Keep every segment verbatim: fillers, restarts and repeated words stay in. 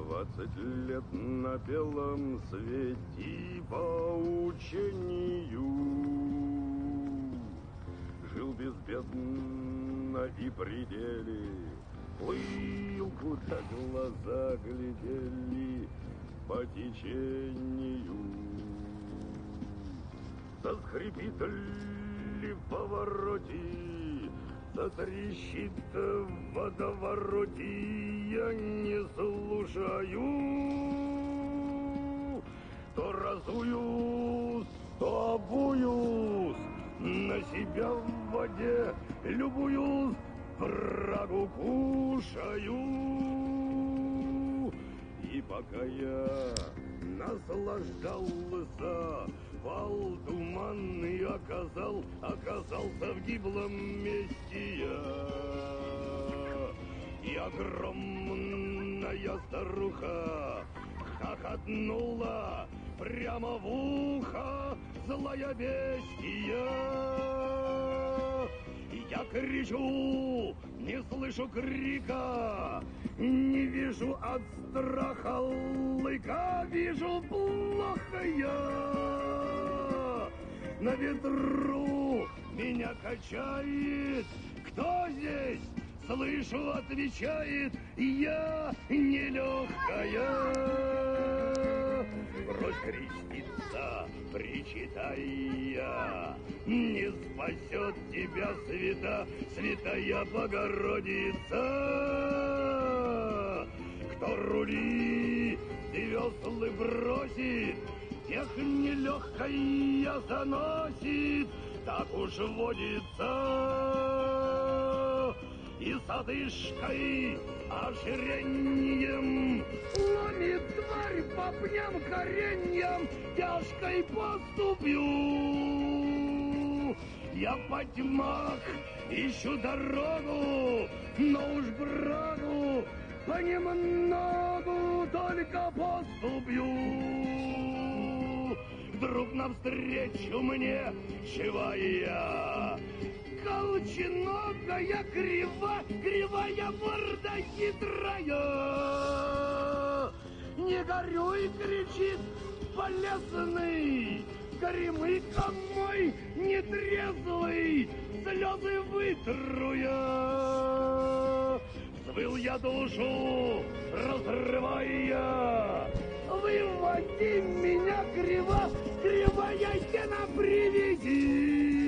Двадцать лет на белом свете по учению жил безбедно и при деле, плыл, куда глаза глядели по течению. Заскрипит ли в повороте, затрещит в водовороте, я не слушаю. То разуюсь, то обуюсь, на себя в воде любуюсь, брагу кушаю. И пока я наслаждался, вал туманный оказал, оказался в гиблом месте я. И огромная старуха хохотнула прямо в ухо, злая бестия. Я кричу, не слышу крика, не вижу от страха лыка, вижу плохо я. На ветру меня качает, кто здесь? Слышу, отвечает, я нелегкая. Врозь крестится, причитая, не спасет тебя свята, святая Богородица. Кто рули веслы бросит, тех нелегкая заносит, так уж водится. И с одышкой, ожирением ломит тварь по пням кореньям тяжкой поступью. Я по тьмах ищу дорогу, но уж брагу понемногу только поступью. Вдруг навстречу мне живая, колченогая, крива, кривая морда хитрая. Не горюй, кричит болезный, горемыка мой нетрезвый, слезы вытру я. Взвыл я душу, разрывая, выводи меня, крива, кривая стена, привези.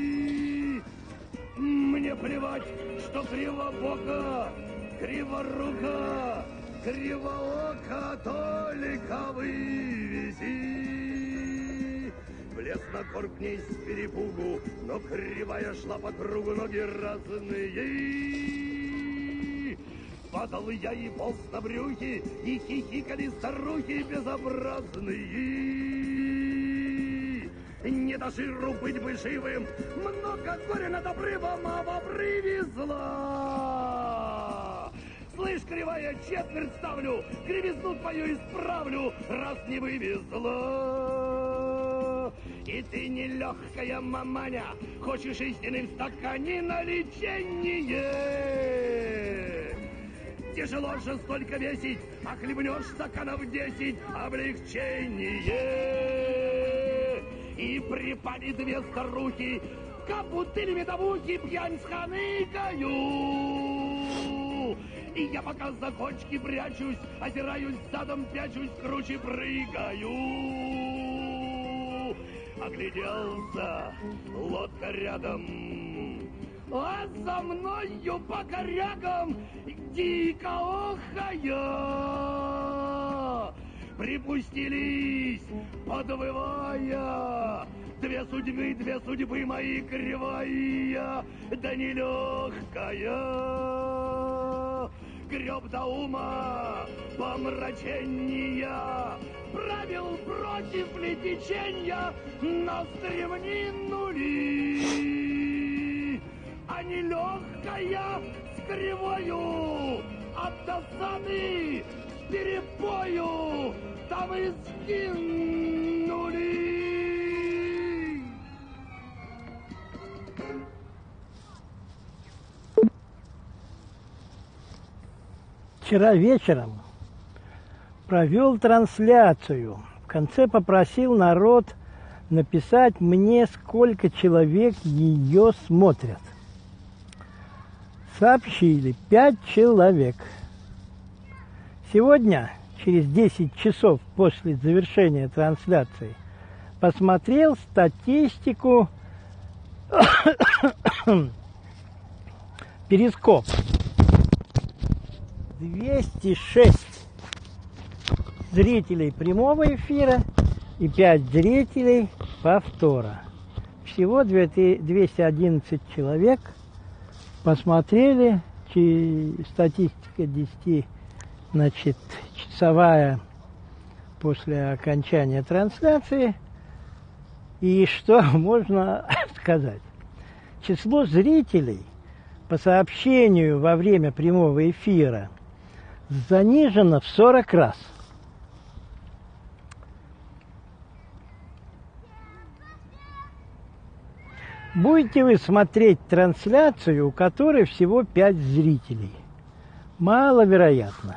Мне плевать, что кривобока, криворука, кривоока, только вывези. Влез на корм к ней с перепугу, но кривая шла по кругу, ноги разные. Падал я и полз на брюхе, и хихикали старухи безобразные. Не до жиру быть бы живым, много горя над обрывом, а привезла. Слышь, кривая, четверть ставлю, кривизну твою исправлю, раз не вывезла. И ты нелегкая маманя, хочешь истины в стакане на лечение. Тяжело же столько весить, а хлебнешь стаканов десять, облегчение. И припали две старухи, как бутыль медовухи, пьянь сханыкаю. И я пока за кочки прячусь, озираюсь задом, пячусь, круче прыгаю. Огляделся, лодка рядом, а за мною по корягам дико охая. Припустились, подвывая, две судьбы, две судьбы мои, кривая, да нелегкая. Греб до ума помрачения, правил против ли течения, на стремнину ли. А нелегкая с кривою от досады с перепою там и скинули. Вчера вечером Провел трансляцию. В конце попросил народ написать мне, сколько человек ее смотрят. Сообщили: пять человек. Сегодня, через десять часов после завершения трансляции, посмотрел статистику Перископ. двести шесть зрителей прямого эфира и пять зрителей повтора. Всего двести одиннадцать человек посмотрели. Статистика десяти, значит, часовая после окончания трансляции. И что можно сказать? Число зрителей по сообщению во время прямого эфира занижено в сорок раз. Будете вы смотреть трансляцию, у которой всего пять зрителей? Маловероятно.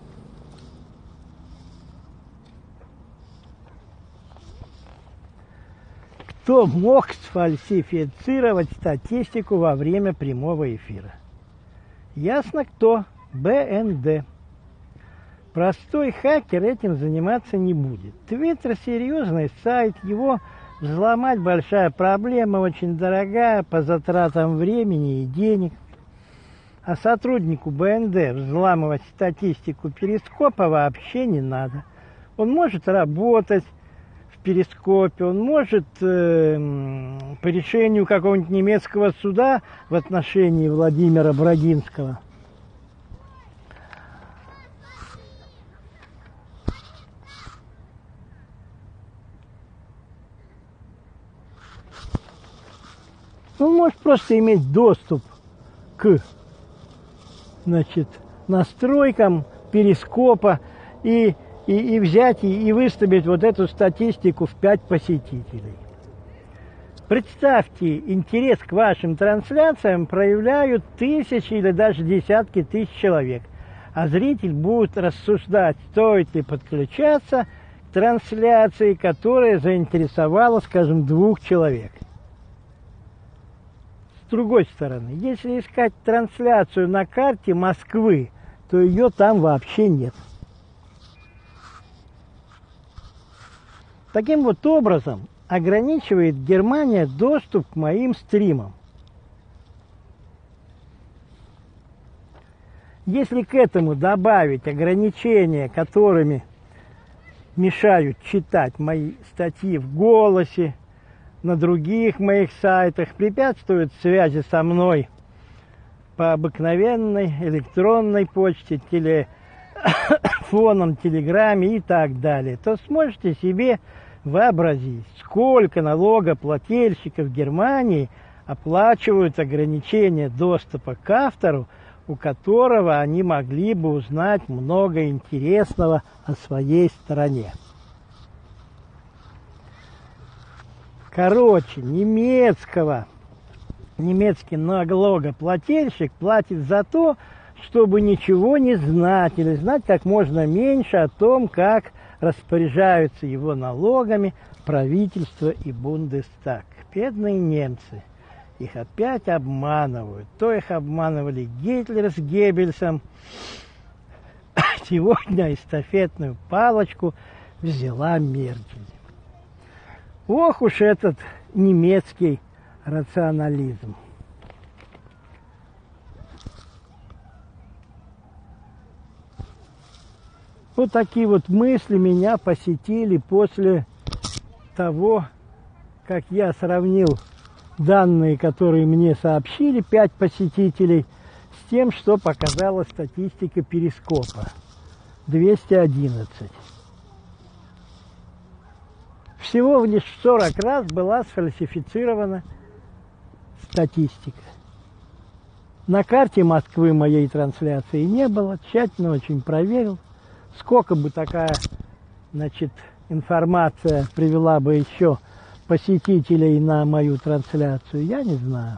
Кто мог сфальсифицировать статистику во время прямого эфира? Ясно кто. бэ эн дэ. Простой хакер этим заниматься не будет. Твиттер серьезный сайт, его взломать большая проблема, очень дорогая по затратам времени и денег. А сотруднику бэ эн дэ взламывать статистику Перископа вообще не надо. Он может работать в Перископе, он может э, по решению какого-нибудь немецкого суда в отношении Владимира Брагинского он может просто иметь доступ к, значит, настройкам Перископа и, и, и взять и, и выставить вот эту статистику в пять посетителей. Представьте, интерес к вашим трансляциям проявляют тысячи или даже десятки тысяч человек, а зритель будет рассуждать, стоит ли подключаться к трансляции, которая заинтересовала, скажем, двух человек. С другой стороны, если искать трансляцию на карте Москвы, то ее там вообще нет. Таким вот образом ограничивает Германия доступ к моим стримам. Если к этому добавить ограничения, которыми мешают читать мои статьи в «Голосе», на других моих сайтах, препятствуют связи со мной по обыкновенной электронной почте, телефоном, телеграмме и так далее, то сможете себе вообразить, сколько налогоплательщиков Германии оплачивают ограничения доступа к автору, у которого они могли бы узнать много интересного о своей стране. Короче, немецкого, немецкий налогоплательщик платит за то, чтобы ничего не знать или знать как можно меньше о том, как распоряжаются его налогами правительство и Бундестаг. Бедные немцы, их опять обманывают. То их обманывали Гитлер с Геббельсом, сегодня эстафетную палочку взяла Меркель. Ох уж этот немецкий рационализм. Вот такие вот мысли меня посетили после того, как я сравнил данные, которые мне сообщили, пять посетителей, с тем, что показала статистика Перископа. двести одиннадцать. Всего лишь в сорок раз была сфальсифицирована статистика. На карте Москвы моей трансляции не было, тщательно очень проверил. Сколько бы такая, значит, информация привела бы еще посетителей на мою трансляцию, я не знаю.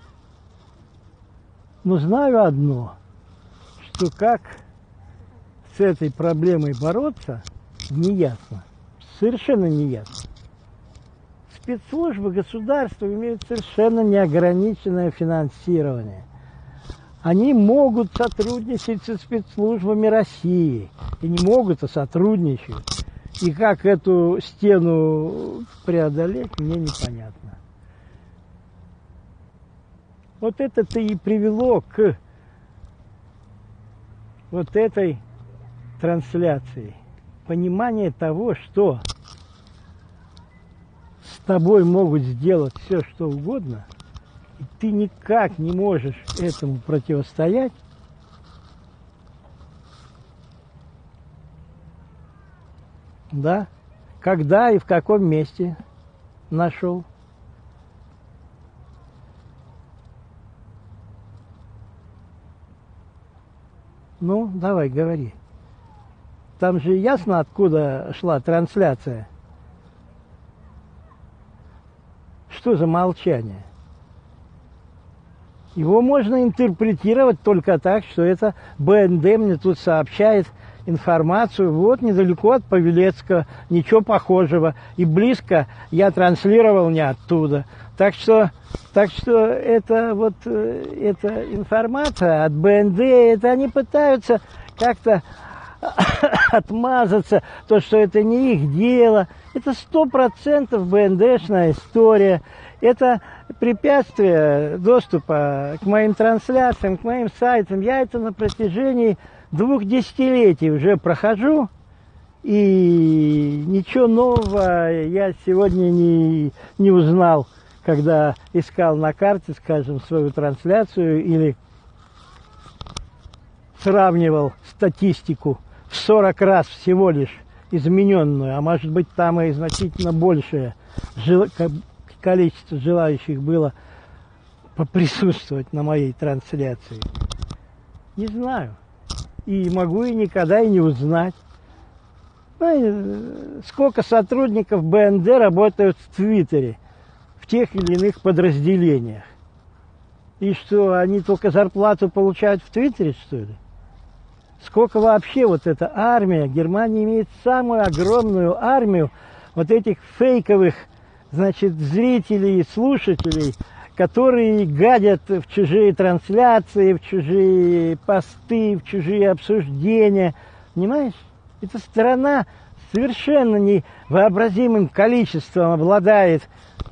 Но знаю одно, что как с этой проблемой бороться, неясно. Совершенно неясно. Спецслужбы государства имеют совершенно неограниченное финансирование. Они могут сотрудничать со спецслужбами России. И не могут, а сотрудничают. И как эту стену преодолеть, мне непонятно. Вот это-то и привело к вот этой трансляции. Понимание того, что с тобой могут сделать все, что угодно, и ты никак не можешь этому противостоять. Да? Когда и в каком месте нашел? Ну, давай, говори. Там же ясно, откуда шла трансляция. Что за молчание? Его можно интерпретировать только так, что это БНД мне тут сообщает информацию. Вот недалеко от Павелецкого, ничего похожего. И близко я транслировал не оттуда. Так что, так что это вот эта информация от БНД, это они пытаются как-то отмазаться, то, что это не их дело. Это сто процентов БНДшная история. Это препятствие доступа к моим трансляциям, к моим сайтам. Я это на протяжении двух десятилетий уже прохожу. И ничего нового я сегодня не, не узнал, когда искал на карте, скажем, свою трансляцию или сравнивал статистику в сорок раз всего лишь измененную, а может быть там и значительно большее количество желающих было поприсутствовать на моей трансляции. Не знаю. И могу и никогда и не узнать. Ну, сколько сотрудников БНД работают в Твиттере, в тех или иных подразделениях. И что, они только зарплату получают в Твиттере, что ли? Сколько вообще вот эта армия, Германия имеет самую огромную армию вот этих фейковых, значит, зрителей и слушателей, которые гадят в чужие трансляции, в чужие посты, в чужие обсуждения. Понимаешь? Эта страна совершенно невообразимым количеством обладает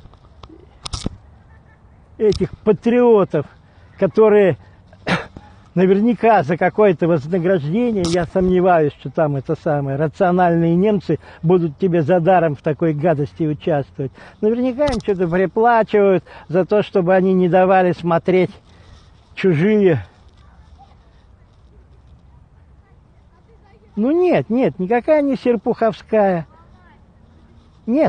этих патриотов, которые наверняка за какое-то вознаграждение, я сомневаюсь, что там это самое, рациональные немцы будут тебе за даром в такой гадости участвовать. Наверняка им что-то приплачивают за то, чтобы они не давали смотреть чужие. Ну нет, нет, никакая не Серпуховская. Нет.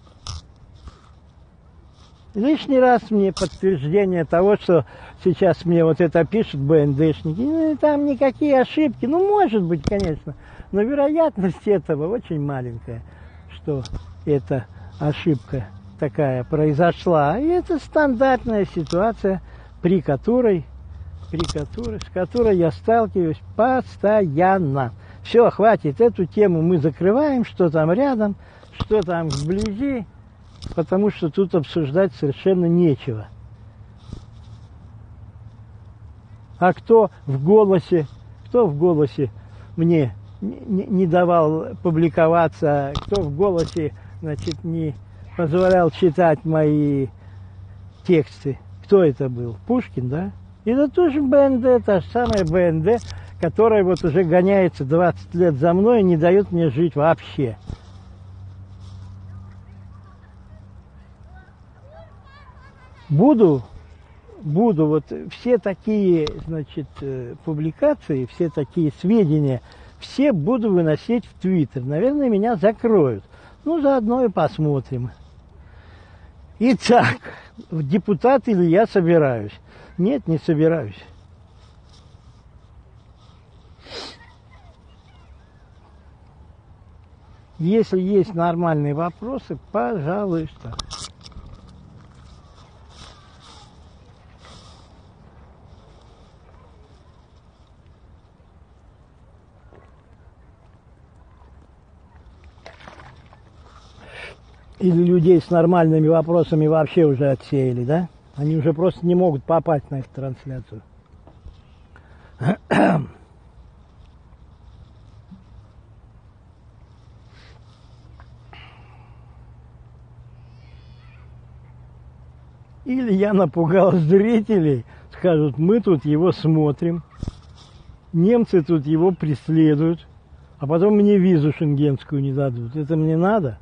Лишний раз мне подтверждение того, что сейчас мне вот это пишут БНДшники. Ну, там никакие ошибки. Ну, может быть, конечно. Но вероятность этого очень маленькая, что эта ошибка такая произошла. И это стандартная ситуация, при которой, при которой, с которой я сталкиваюсь постоянно. Все, хватит, эту тему мы закрываем, что там рядом, что там вблизи. Потому что тут обсуждать совершенно нечего. А кто в голосе, кто в голосе мне не, не давал публиковаться, кто в голосе, значит, не позволял читать мои тексты? Кто это был? Пушкин, да? Это тоже БНД, та же самая БНД, которая вот уже гоняется двадцать лет за мной и не дает мне жить вообще. Буду, буду вот все такие, значит, публикации, все такие сведения, все буду выносить в Твиттер. Наверное, меня закроют. Ну, заодно и посмотрим. Итак, в депутаты ли я собираюсь? Нет, не собираюсь. Если есть нормальные вопросы, пожалуйста. Или людей с нормальными вопросами вообще уже отсеяли, да? Они уже просто не могут попасть на эту трансляцию. Или я напугал зрителей, скажут, мы тут его смотрим, немцы тут его преследуют, а потом мне визу шенгенскую не дадут. Это мне надо?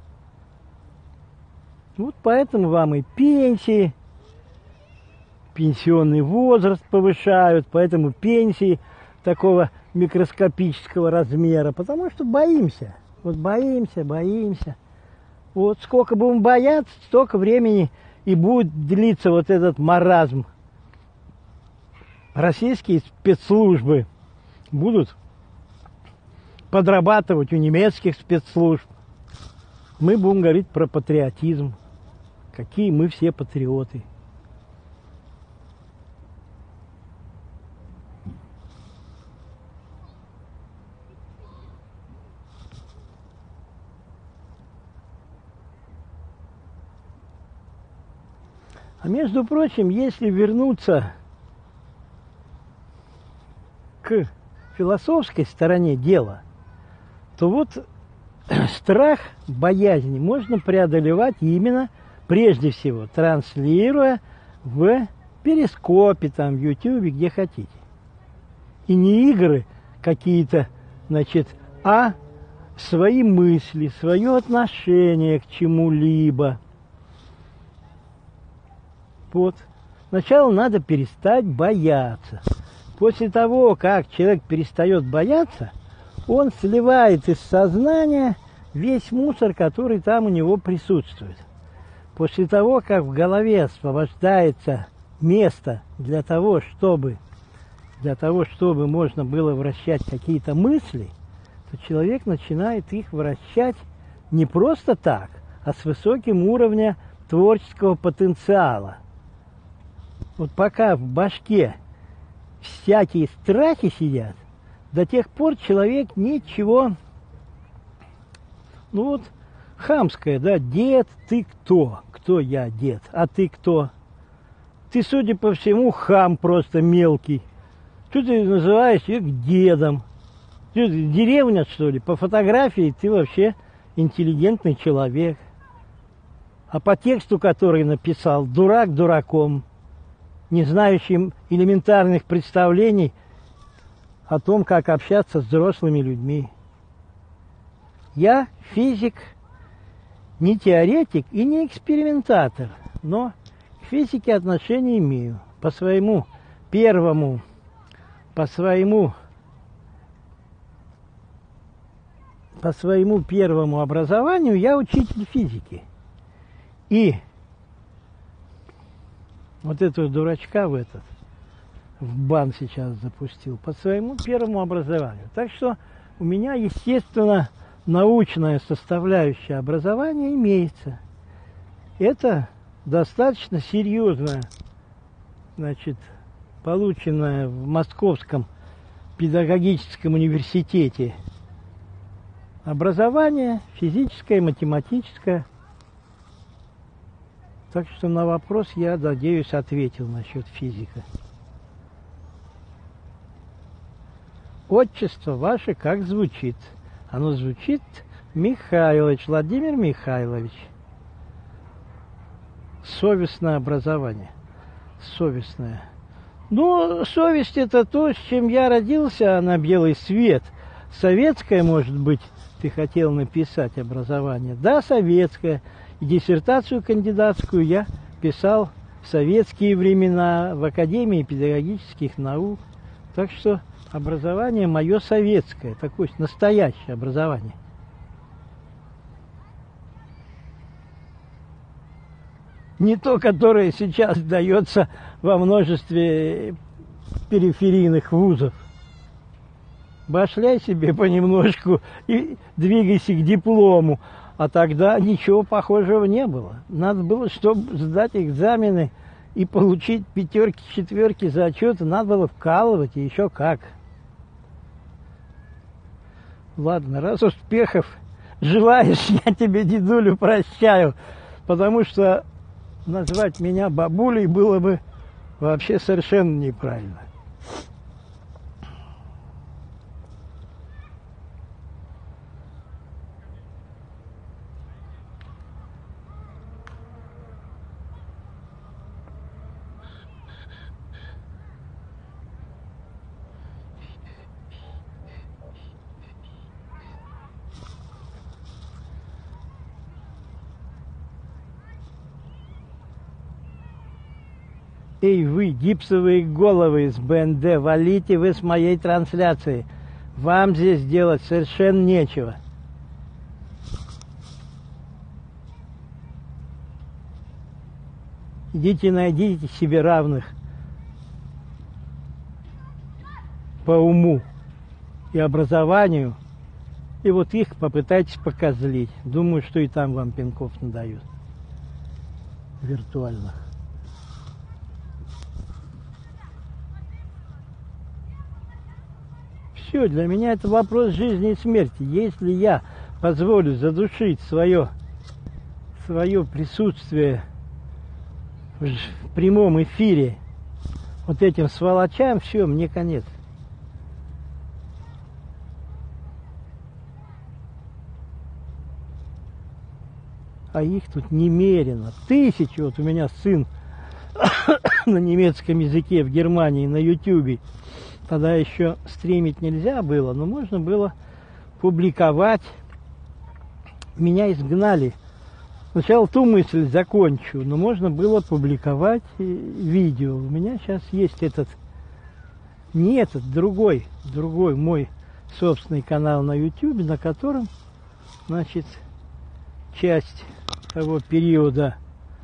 Вот поэтому вам и пенсии, пенсионный возраст повышают, поэтому пенсии такого микроскопического размера, потому что боимся. Вот боимся, боимся. Вот сколько будем бояться, столько времени и будет длиться вот этот маразм. Российские спецслужбы будут подрабатывать у немецких спецслужб. Мы будем говорить про патриотизм. Какие мы все патриоты. А между прочим, если вернуться к философской стороне дела, то вот страх, боязнь можно преодолевать именно, прежде всего, транслируя в перископе, там, в ютубе, где хотите. И не игры какие-то, значит, а свои мысли, свое отношение к чему-либо. Вот. Сначала надо перестать бояться. После того, как человек перестает бояться, он сливает из сознания весь мусор, который там у него присутствует. После того, как в голове освобождается место для того, чтобы, для того, чтобы можно было вращать какие-то мысли, то человек начинает их вращать не просто так, а с высоким уровнем творческого потенциала. Вот пока в башке всякие страхи сидят, до тех пор человек ничего, ну вот, хамское, да, дед, ты кто? Кто я, дед? А ты кто? Ты, судя по всему, хам просто мелкий. Что ты называешь их дедом? Что, деревня, что ли? По фотографии ты вообще интеллигентный человек. А по тексту, который написал, дурак дураком, не знающим элементарных представлений о том, как общаться с взрослыми людьми. Я физик, не теоретик и не экспериментатор, но к физике отношение имею. По своему первому, по своему, по своему первому образованию я учитель физики. И вот этого дурачка в этот, в бан сейчас запустил, по своему первому образованию. Так что у меня, естественно, научная составляющая образования имеется. Это достаточно серьезное, значит, полученное в Московском педагогическом университете образование физическое, математическое. Так что на вопрос я, надеюсь, ответил насчет физика. Отчество ваше как звучит? Оно звучит Михайлович, Владимир Михайлович. Совестное образование. Совестное. Ну, совесть это то, с чем я родился на белый свет. Советское, может быть, ты хотел написать образование. Да, советское. И диссертацию кандидатскую я писал в советские времена в Академии педагогических наук. Так что образование мое советское, такое настоящее образование. Не то, которое сейчас дается во множестве периферийных вузов. Башляй себе понемножку и двигайся к диплому. А тогда ничего похожего не было. Надо было, чтобы сдать экзамены и получить пятерки, четверки за отчеты, надо было вкалывать, и еще как. Ладно, раз успехов желаешь, я тебе, дедулю, прощаю. Потому что назвать меня бабулей было бы вообще совершенно неправильно. Эй вы, гипсовые головы из бэ эн дэ, валите вы с моей трансляции. Вам здесь делать совершенно нечего. Идите найдите себе равных по уму и образованию, и вот их попытайтесь покозлить. Думаю, что и там вам пинков надают виртуальных. Все, для меня это вопрос жизни и смерти. Если я позволю задушить свое, свое присутствие в прямом эфире вот этим сволочам, все, мне конец. А их тут немерено. Тысячи. Вот у меня сын на немецком языке в Германии на ютубе. Тогда еще стримить нельзя было, но можно было публиковать. Меня изгнали. Сначала ту мысль закончу, но можно было публиковать видео. У меня сейчас есть этот, не этот, другой, другой мой собственный канал на ютубе, на котором, значит, часть того периода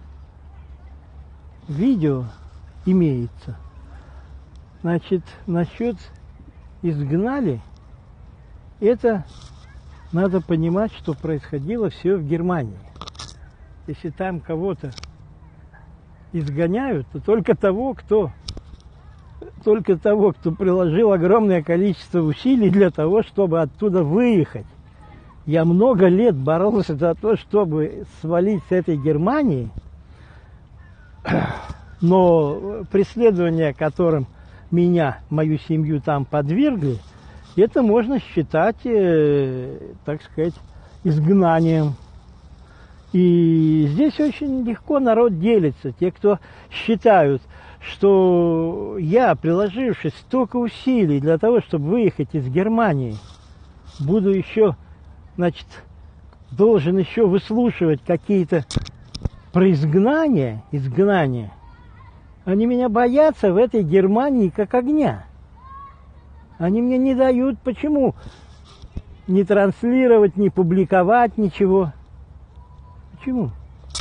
видео имеется. Значит, насчет изгнали, это надо понимать, что происходило все в Германии. Если там кого-то изгоняют, то только того, кто, только того, кто приложил огромное количество усилий для того, чтобы оттуда выехать. Я много лет боролся за то, чтобы свалить с этой Германии, но преследование, которым меня, мою семью там подвергли, это можно считать, э, так сказать, изгнанием. И здесь очень легко народ делится. Те, кто считают, что я, приложившись столько усилий для того, чтобы выехать из Германии, буду еще, значит, должен еще выслушивать какие-то про изгнание, изгнание. Они меня боятся в этой Германии как огня. Они мне не дают, почему не транслировать, не публиковать ничего. Почему?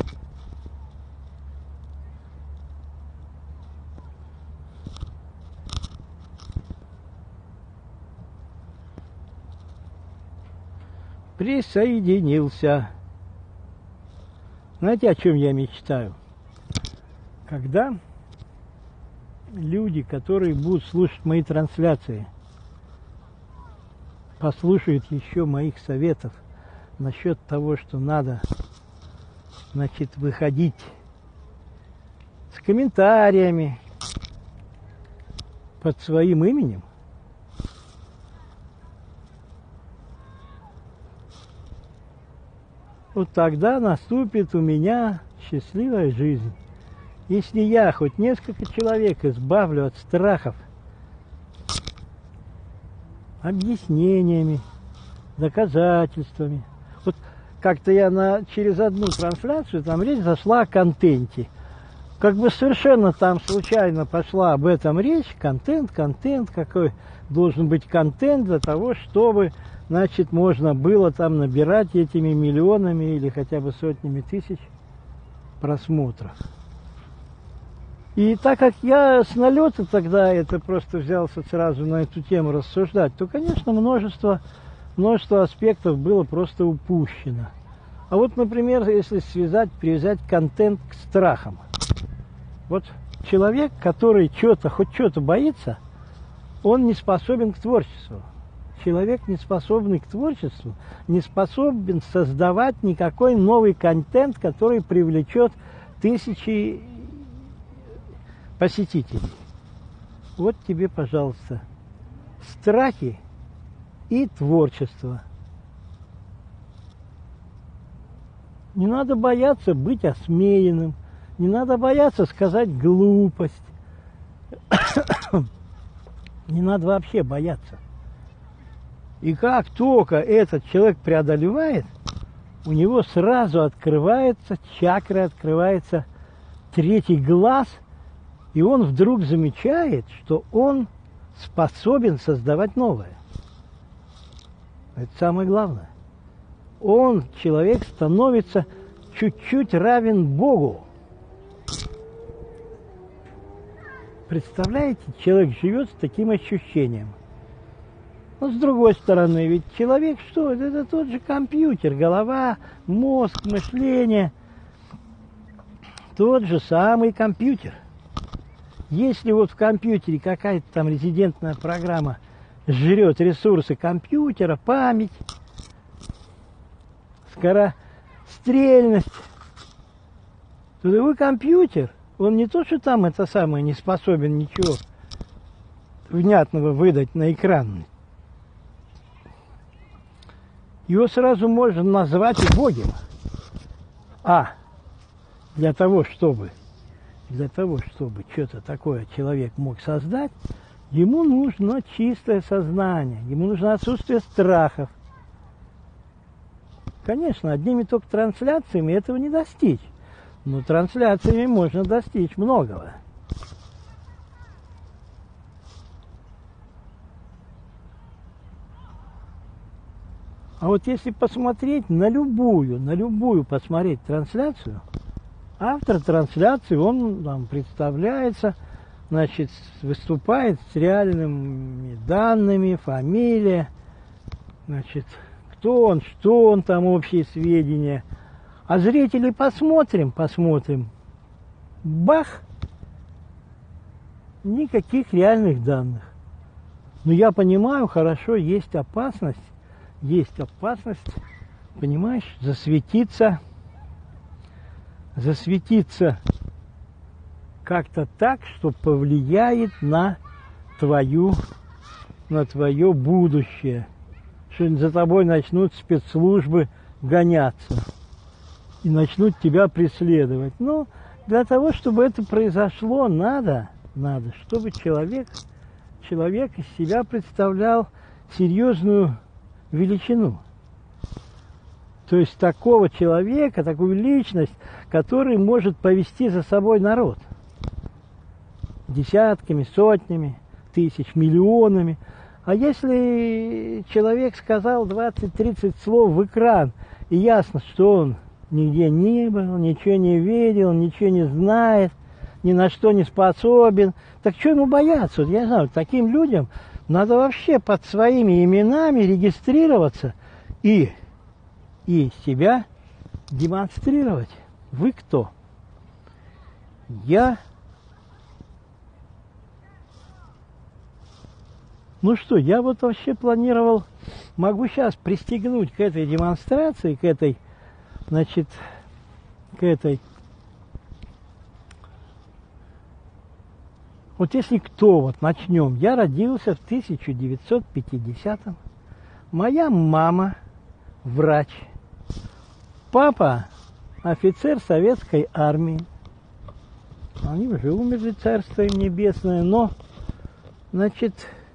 Присоединился. Знаете, о чем я мечтаю? Когда люди, которые будут слушать мои трансляции, послушают еще моих советов насчет того, что надо, значит, выходить с комментариями под своим именем, вот тогда наступит у меня счастливая жизнь. Если я хоть несколько человек избавлю от страхов объяснениями, доказательствами. Вот как-то я на, через одну трансляцию, там речь зашла о контенте. Как бы совершенно там случайно пошла об этом речь. Контент, контент, какой должен быть контент для того, чтобы, значит, можно было там набирать этими миллионами или хотя бы сотнями тысяч просмотров. И так как я с налета тогда это просто взялся сразу на эту тему рассуждать, то, конечно, множество, множество аспектов было просто упущено. А вот, например, если связать, привязать контент к страхам. Вот человек, который что-то, хоть что-то боится, он не способен к творчеству. человек, не способный к творчеству, не способен создавать никакой новый контент, который привлечет тысячи посетителей. Вот тебе, пожалуйста, страхи и творчество. Не надо бояться быть осмеянным, не надо бояться сказать глупость. Не надо вообще бояться. И как только этот человек преодолевает, у него сразу открывается чакра, открывается третий глаз, и он вдруг замечает, что он способен создавать новое. Это самое главное. Он, человек, становится чуть-чуть равен Богу. Представляете, человек живет с таким ощущением. Но с другой стороны, ведь человек что? Это тот же компьютер, голова, мозг, мышление. Тот же самый компьютер. Если вот в компьютере какая-то там резидентная программа жрет ресурсы компьютера, память, скорострельность, то его компьютер, он не то, что там это самое не способен ничего внятного выдать на экран. Его сразу можно назвать убогим. А для того, чтобы для того, чтобы что-то такое человек мог создать, ему нужно чистое сознание, ему нужно отсутствие страхов. Конечно, одними только трансляциями этого не достичь. Но трансляциями можно достичь многого. А вот если посмотреть на любую, на любую посмотреть трансляцию, автор трансляции, он там представляется, значит, выступает с реальными данными, фамилия, значит, кто он, что он, там общие сведения. А зрители посмотрим, посмотрим. Бах! Никаких реальных данных. Но я понимаю, хорошо, есть опасность, есть опасность, понимаешь, засветиться, засветиться как-то так, что повлияет на твою, на твое будущее. Что за тобой начнут спецслужбы гоняться и начнут тебя преследовать. Но для того, чтобы это произошло, надо, надо, чтобы человек, человек из себя представлял серьезную величину. То есть такого человека, такую личность, который может повести за собой народ. Десятками, сотнями, тысяч, миллионами. А если человек сказал двадцать-тридцать слов в экран, и ясно, что он нигде не был, ничего не видел, ничего не знает, ни на что не способен, так что ему бояться? Вот я знаю, таким людям надо вообще под своими именами регистрироваться и, и себя демонстрировать. Вы кто? Я... Ну что, я вот вообще планировал, могу сейчас пристегнуть к этой демонстрации, к этой, значит, к этой. Вот если кто, вот начнем, я родился в тысяча девятьсот пятидесятом, моя мама врач, папа офицер советской армии, они уже умерли, царство им небесное, но, значит,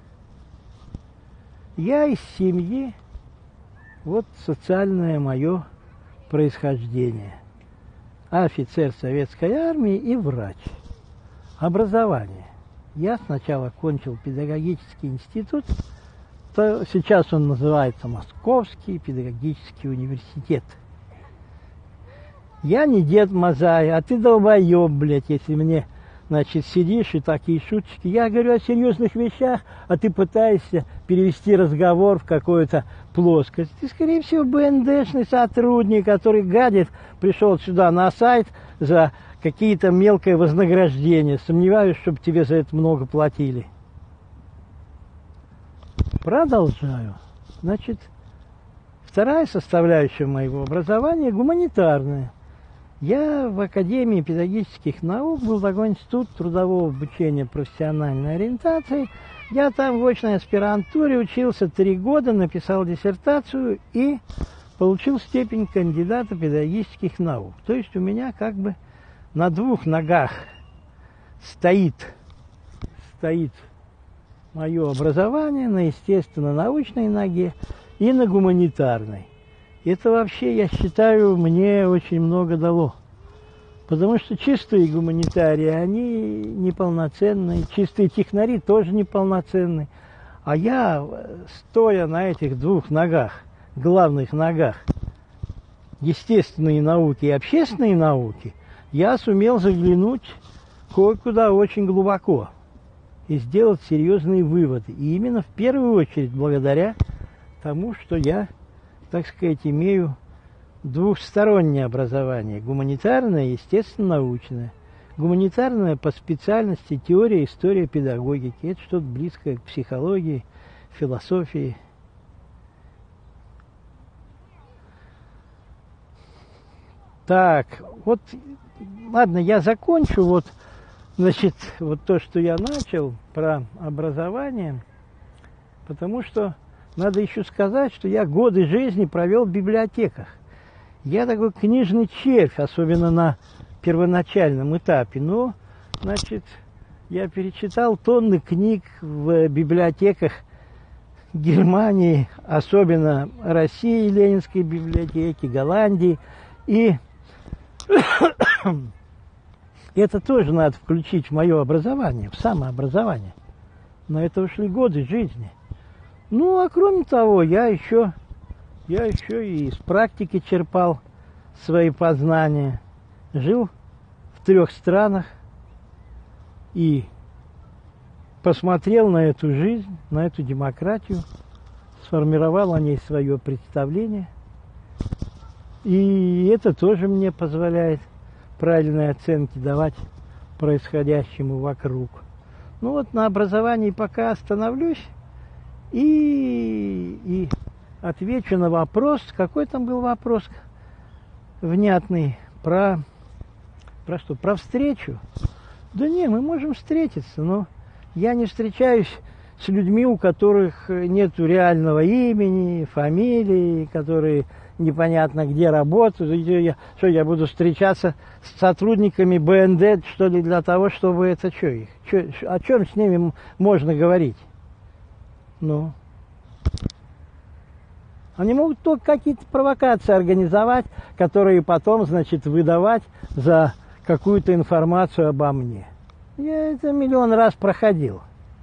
я из семьи, вот социальное мое происхождение. Офицер советской армии и врач. Образование. Я сначала кончил педагогический институт, то сейчас он называется Московский педагогический университет. Я не Дед Мазай, а ты долбоеб, блядь, если мне, значит, сидишь и такие шуточки. Я говорю о серьезных вещах, а ты пытаешься перевести разговор в какую-то плоскость. Ты, скорее всего, БНДшный сотрудник, который гадит, пришел сюда на сайт за какие-то мелкое вознаграждения. Сомневаюсь, чтобы тебе за это много платили. Продолжаю. Значит, вторая составляющая моего образования – гуманитарная. Я в Академии педагогических наук, был такой институт трудового обучения профессиональной ориентации. Я там в очной аспирантуре учился три года, написал диссертацию и получил степень кандидата педагогических наук. То есть у меня как бы на двух ногах стоит, стоит мое образование, на естественно-научной ноге и на гуманитарной. Это вообще, я считаю, мне очень много дало. Потому что чистые гуманитарии, они неполноценные, чистые технари тоже неполноценные. А я, стоя на этих двух ногах, главных ногах, естественные науки и общественные науки, я сумел заглянуть кое-куда очень глубоко и сделать серьезные выводы. И именно в первую очередь благодаря тому, что я, так сказать, имею двухстороннее образование. Гуманитарное и естественно-научное. Гуманитарное по специальности теория, история, педагогики. Это что-то близкое к психологии, философии. Так, вот, ладно, я закончу. Вот, значит, вот то, что я начал про образование, потому что надо еще сказать, что я годы жизни провел в библиотеках. Я такой книжный червь, особенно на первоначальном этапе. Но, значит, я перечитал тонны книг в библиотеках Германии, особенно России, Ленинской библиотеки, Голландии. И это тоже надо включить в мое образование, в самообразование. На это ушли годы жизни. Ну, а кроме того, я еще, я еще и из практики черпал свои познания. Жил в трех странах и посмотрел на эту жизнь, на эту демократию, сформировал о ней свое представление. И это тоже мне позволяет правильные оценки давать происходящему вокруг. Ну вот на образовании пока остановлюсь. И, и отвечу на вопрос, какой там был вопрос внятный, про, про что, про встречу? Да не, мы можем встретиться, но я не встречаюсь с людьми, у которых нету реального имени, фамилии, которые непонятно где работают. Я, что, я буду встречаться с сотрудниками бэ эн дэ, что ли, для того, чтобы это, что их, что, о чем с ними можно говорить? Ну, они могут только какие-то провокации организовать, которые потом, значит, выдавать за какую-то информацию обо мне. Я это миллион раз проходил.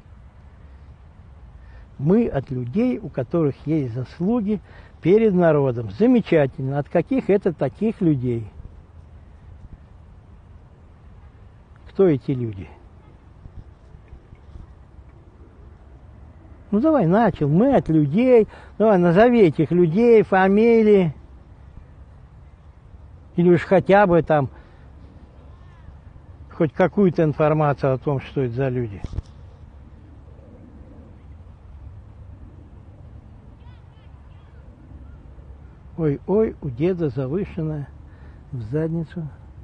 Мы от людей, у которых есть заслуги перед народом. Замечательно. От каких это таких людей? Кто эти люди? Ну, давай, начал. Мы от людей. Давай, назови этих людей, фамилии. Или уж хотя бы там хоть какую-то информацию о том, что это за люди. Ой-ой, у деда завышенная в задницу.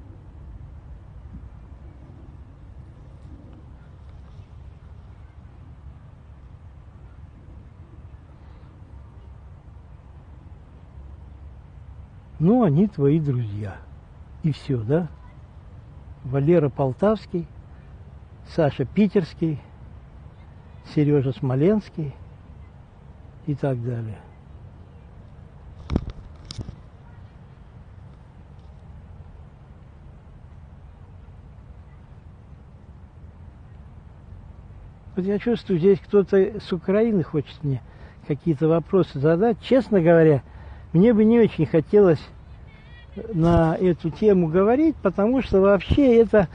Ну, они твои друзья. И все, да? Валера Полтавский, Саша Питерский, Сережа Смоленский и так далее. Вот я чувствую, здесь кто-то с Украины хочет мне какие-то вопросы задать. Честно говоря, мне бы не очень хотелось на эту тему говорить, потому что вообще это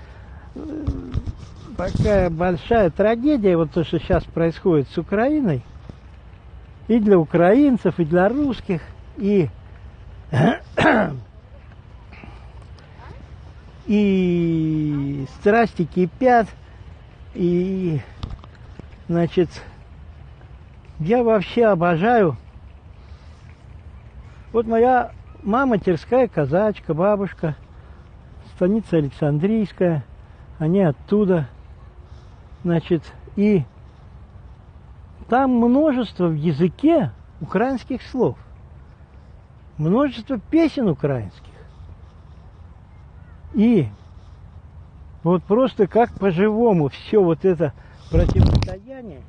такая большая трагедия, вот то, что сейчас происходит с Украиной, и для украинцев, и для русских, и, и страсти кипят, и, значит, Я вообще обожаю. Вот моя мама Терская казачка, бабушка, станица Александрийская, они оттуда, значит, и там множество в языке украинских слов, множество песен украинских. И вот просто как по-живому все вот это противостояние,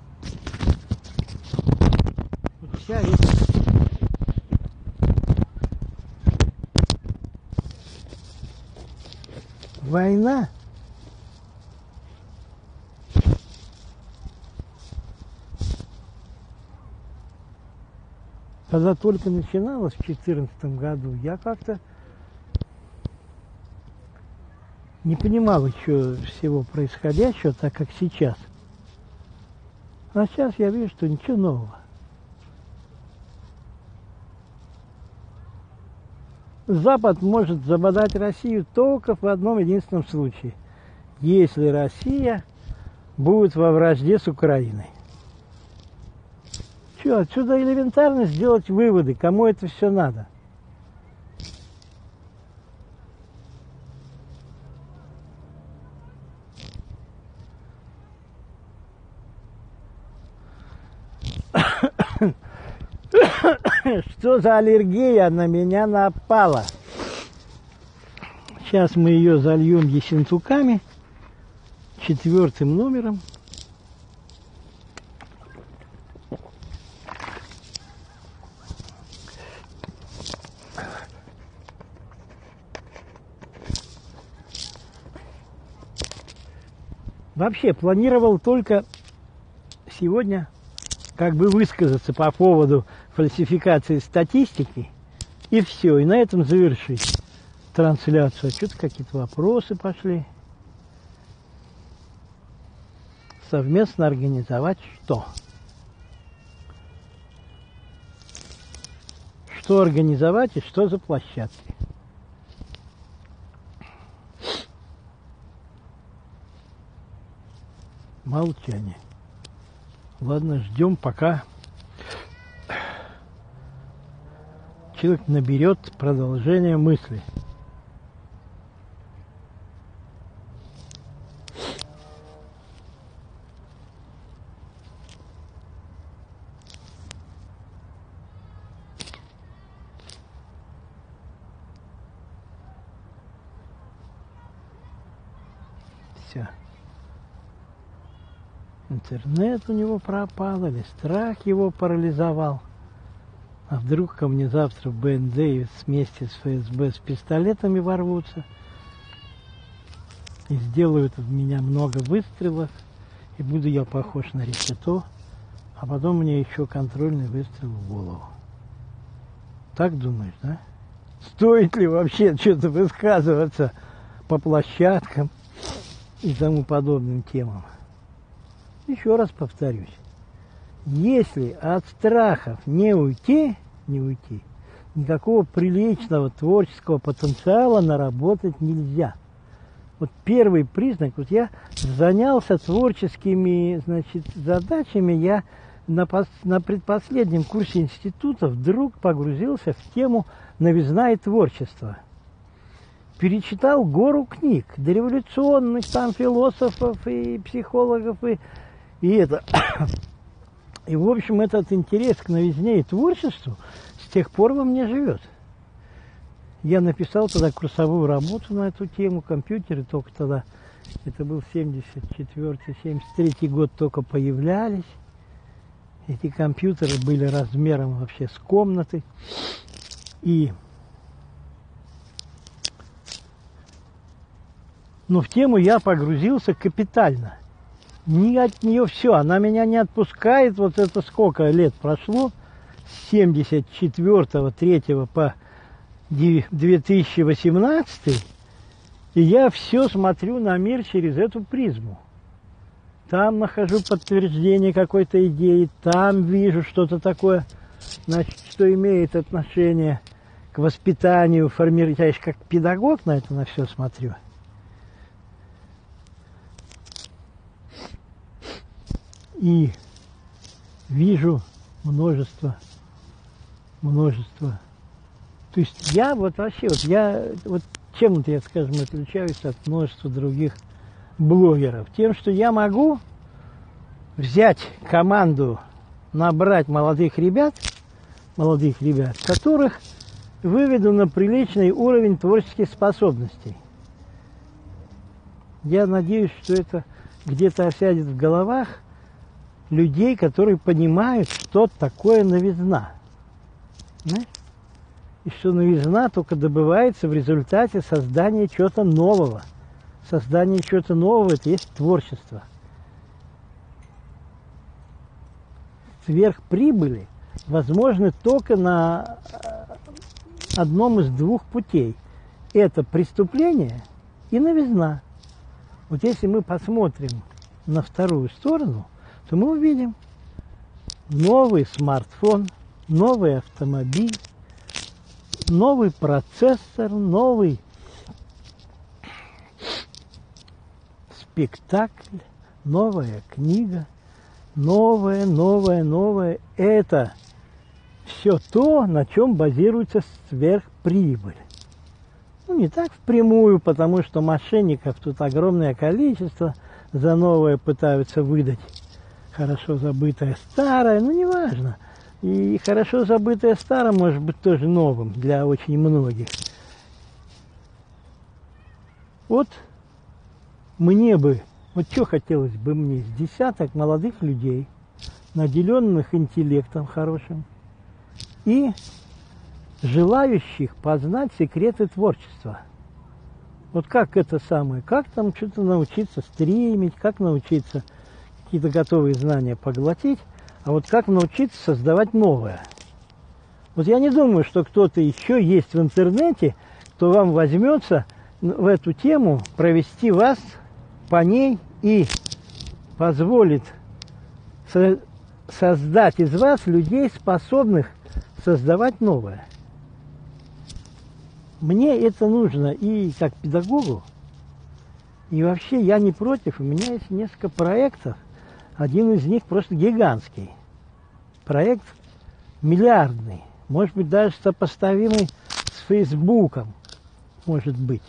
вот вся эта война, когда только начиналась в две тысячи четырнадцатом году, я как-то не понимал еще всего происходящего, так как сейчас. А сейчас я вижу, что ничего нового. Запад может забодать Россию только в одном единственном случае. Если Россия будет во вражде с Украиной. Что, отсюда элементарно сделать выводы, кому это все надо. Что за аллергия на меня напала? Сейчас мы ее зальем ессентуками, четвертым номером. Вообще планировал только сегодня как бы высказаться по поводу фальсификации статистики и все, и на этом завершить трансляцию. А что-то какие-то вопросы пошли. Совместно организовать что? Что организовать и что за площадки? Молчание. Ладно, ждем, пока человек наберет продолжение мысли. Все. Интернет у него пропал, или страх его парализовал. А вдруг ко мне завтра в Бэ Эн Дэ вместе с Эф Эс Бэ с пистолетами ворвутся и сделают в меня много выстрелов, и буду я похож на решето, а потом мне еще контрольный выстрел в голову. Так думаешь, да? Стоит ли вообще что-то высказываться по площадкам и тому подобным темам? Еще раз повторюсь, если от страхов не уйти, не уйти, никакого приличного творческого потенциала наработать нельзя. Вот первый признак, вот я занялся творческими, значит, задачами, я на, пос, на предпоследнем курсе института вдруг погрузился в тему новизна и творчество. Перечитал гору книг, дореволюционных там философов и психологов, и И это, и в общем этот интерес к новизне и творчеству с тех пор во мне живет. Я написал тогда курсовую работу на эту тему, компьютеры только тогда, это был семьдесят четвёртый семьдесят третий год, только появлялись. Эти компьютеры были размером вообще с комнаты. И, но в тему я погрузился капитально. Не от нее все, она меня не отпускает, вот это сколько лет прошло, с семьдесят четвёртого третьего по две тысячи восемнадцатый, и я все смотрю на мир через эту призму. Там нахожу подтверждение какой-то идеи, там вижу что-то такое, значит, что имеет отношение к воспитанию, формированию. Я еще как педагог на это на все смотрю. И вижу множество, множество. То есть я вот вообще, вот я вот чем-то я, скажем, отличаюсь от множества других блогеров. Тем, что я могу взять команду, набрать молодых ребят, молодых ребят, которых выведу на приличный уровень творческих способностей. Я надеюсь, что это где-то осядет в головах людей, которые понимают, что такое новизна. Знаешь? И что новизна только добывается в результате создания чего-то нового. Создание чего-то нового – это есть творчество. Сверхприбыли возможны только на одном из двух путей. Это преступление и новизна. Вот если мы посмотрим на вторую сторону, то мы увидим новый смартфон, новый автомобиль, новый процессор, новый спектакль, новая книга, новое, новое, новое. Это все то, на чем базируется сверхприбыль. Ну, не так впрямую, потому что мошенников тут огромное количество, за новое пытаются выдать хорошо забытое старое, ну, неважно. И хорошо забытое старое может быть тоже новым для очень многих. Вот мне бы, вот что хотелось бы мне, с десяток молодых людей, наделенных интеллектом хорошим и желающих познать секреты творчества. Вот как это самое, как там что-то научиться стримить, как научиться какие-то готовые знания поглотить, а вот как научиться создавать новое. Вот я не думаю, что кто-то еще есть в интернете, кто вам возьмется в эту тему провести вас по ней и позволит со- создать из вас людей, способных создавать новое. Мне это нужно и как педагогу, и вообще я не против. У меня есть несколько проектов. Один из них просто гигантский. Проект миллиардный. Может быть, даже сопоставимый с Фейсбуком. Может быть.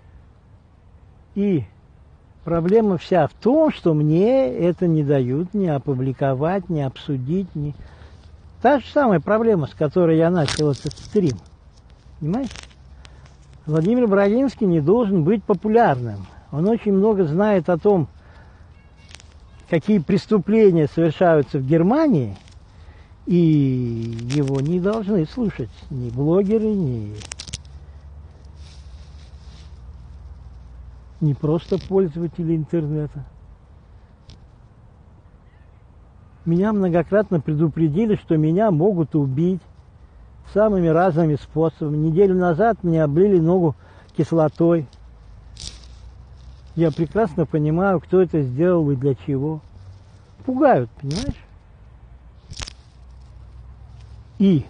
И проблема вся в том, что мне это не дают ни опубликовать, ни обсудить. Ни... Та же самая проблема, с которой я начал этот стрим. Понимаешь? Владимир Брагинский не должен быть популярным. Он очень много знает о том, какие преступления совершаются в Германии, и его не должны слушать ни блогеры, ни, ни просто пользователи интернета. Меня многократно предупредили, что меня могут убить самыми разными способами. Неделю назад мне облили ногу кислотой. Я прекрасно понимаю, кто это сделал и для чего. Пугают, понимаешь? И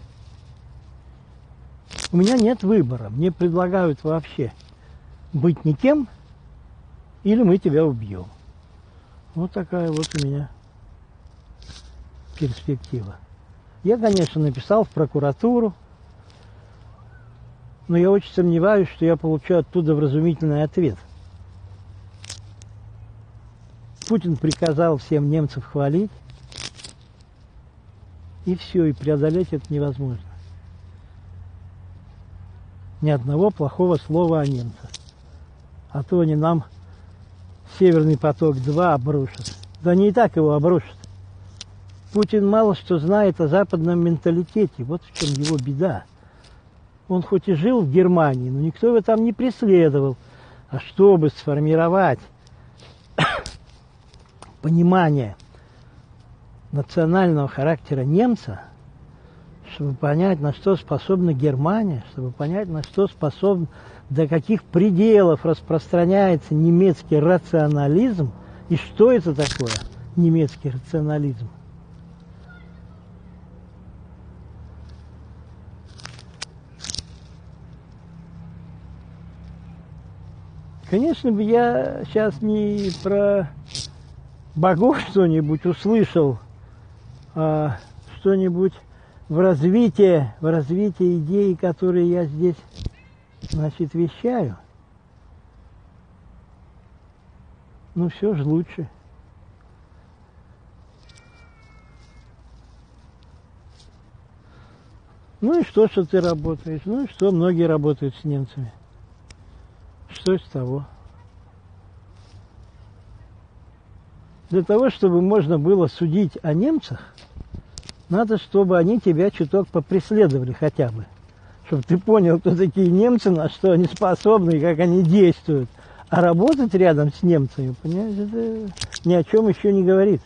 у меня нет выбора. Мне предлагают вообще быть никем, или мы тебя убьем. Вот такая вот у меня перспектива. Я, конечно, написал в прокуратуру, но я очень сомневаюсь, что я получу оттуда вразумительный ответ. Путин приказал всем немцев хвалить, и все, и преодолеть это невозможно. Ни одного плохого слова о немцах. А то они нам Северный поток-два обрушат. Да они и так его обрушат. Путин мало что знает о западном менталитете. Вот в чем его беда. Он хоть и жил в Германии, но никто его там не преследовал. А чтобы сформировать понимание национального характера немца, чтобы понять, на что способна Германия, чтобы понять, на что способен, до каких пределов распространяется немецкий рационализм, и что это такое немецкий рационализм. Конечно бы я сейчас не про богов что-нибудь услышал, а что-нибудь в развитии, в развитии идеи, которые я здесь, значит, вещаю, ну все же лучше. Ну и что, что ты работаешь? Ну и что, многие работают с немцами. Что из того? Для того, чтобы можно было судить о немцах, надо, чтобы они тебя чуток попреследовали хотя бы. Чтобы ты понял, кто такие немцы, на что они способны и как они действуют. А работать рядом с немцами, понимаешь, это ни о чем еще не говорит.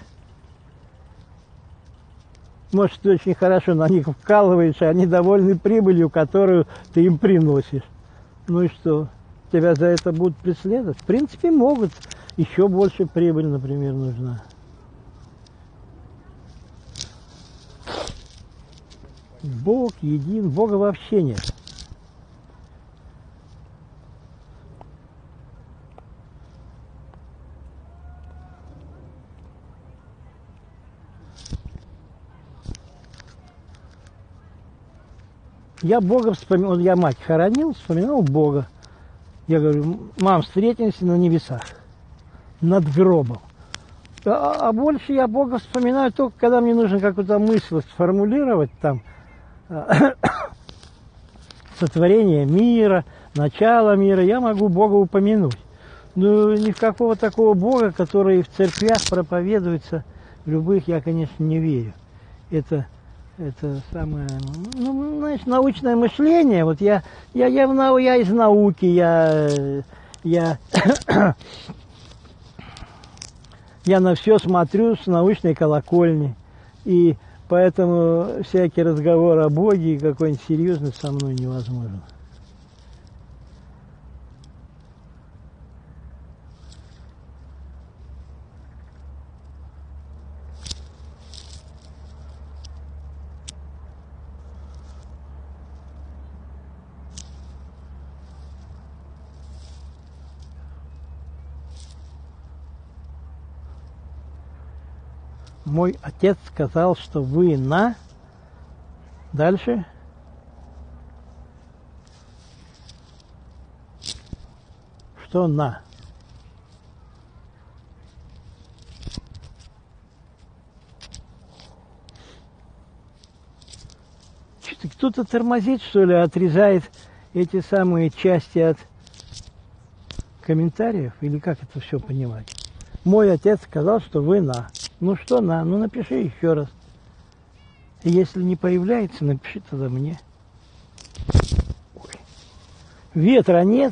Может, ты очень хорошо на них вкалываешь, и они довольны прибылью, которую ты им приносишь. Ну и что? Тебя за это будут преследовать? В принципе, могут. Еще больше прибыль, например, нужна. Бог един, Бога вообще нет. Я Бога вспоминал, я мать хоронил, вспоминал Бога. Я говорю, мам, встретимся на небесах, над гробом. А, а больше я Бога вспоминаю только, когда мне нужно какую-то мысль сформулировать, там, сотворение мира, начало мира, я могу Бога упомянуть. Но ни в какого такого Бога, который в церквях проповедуется, в любых, я, конечно, не верю. Это... Это самое, ну, знаешь, научное мышление. Вот я, я, я, в, я из науки, я, я, я на все смотрю с научной колокольни. И поэтому всякий разговор о Боге какой-нибудь серьезный со мной невозможен. Мой отец сказал, что вы на... Дальше. Что на? Кто-то тормозит, что ли, отрезает эти самые части от комментариев? Или как это все понимать? Мой отец сказал, что вы на... Ну что на? Ну напиши еще раз. И если не появляется, напиши тогда мне. Ой. Ветра нет.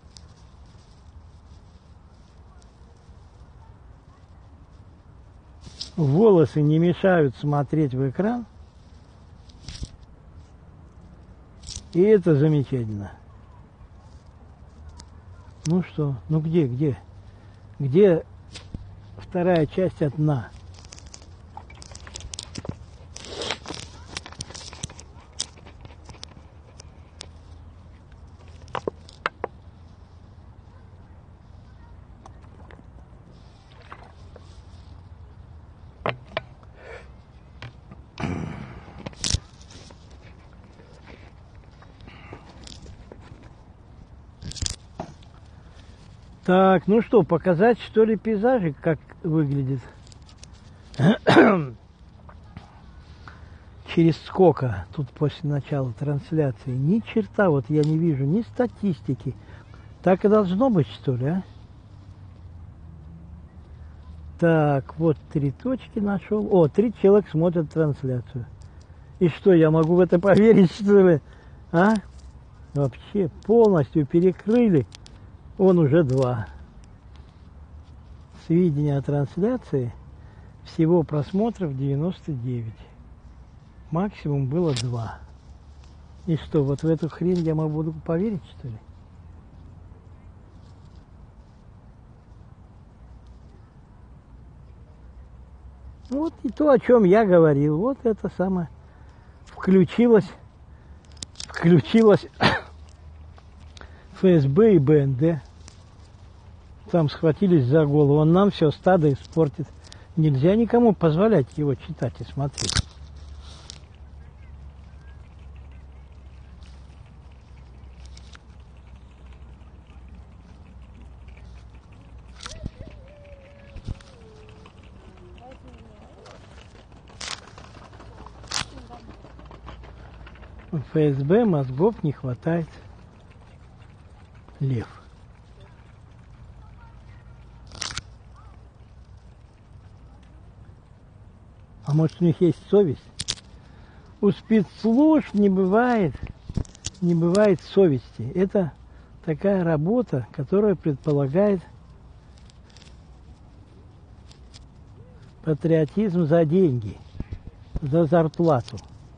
Волосы не мешают смотреть в экран. И это замечательно. Ну что? Ну где, где? Где вторая часть от на? Так, ну что, показать, что ли, пейзажик, как выглядит? Через сколько тут после начала трансляции? Ни черта, вот я не вижу, ни статистики. Так и должно быть, что ли, а? Так, вот три точки нашел. О, три человека смотрят трансляцию. И что, я могу в это поверить, что ли? А? Вообще полностью перекрыли. Он уже два. Сведения о трансляции. Всего просмотров девяносто девять. Максимум было два. И что, вот в эту хрень я могу поверить, что ли? Вот и то, о чем я говорил. Вот это самое. Включилось. Включилось эф эс бэ и бэ эн дэ. Там схватились за голову. Он нам все стадо испортит. Нельзя никому позволять его читать и смотреть. ФСБ мозгов не хватает. Лев. А может, у них есть совесть? У спецслужб не бывает, не бывает совести. Это такая работа, которая предполагает патриотизм за деньги, за зарплату.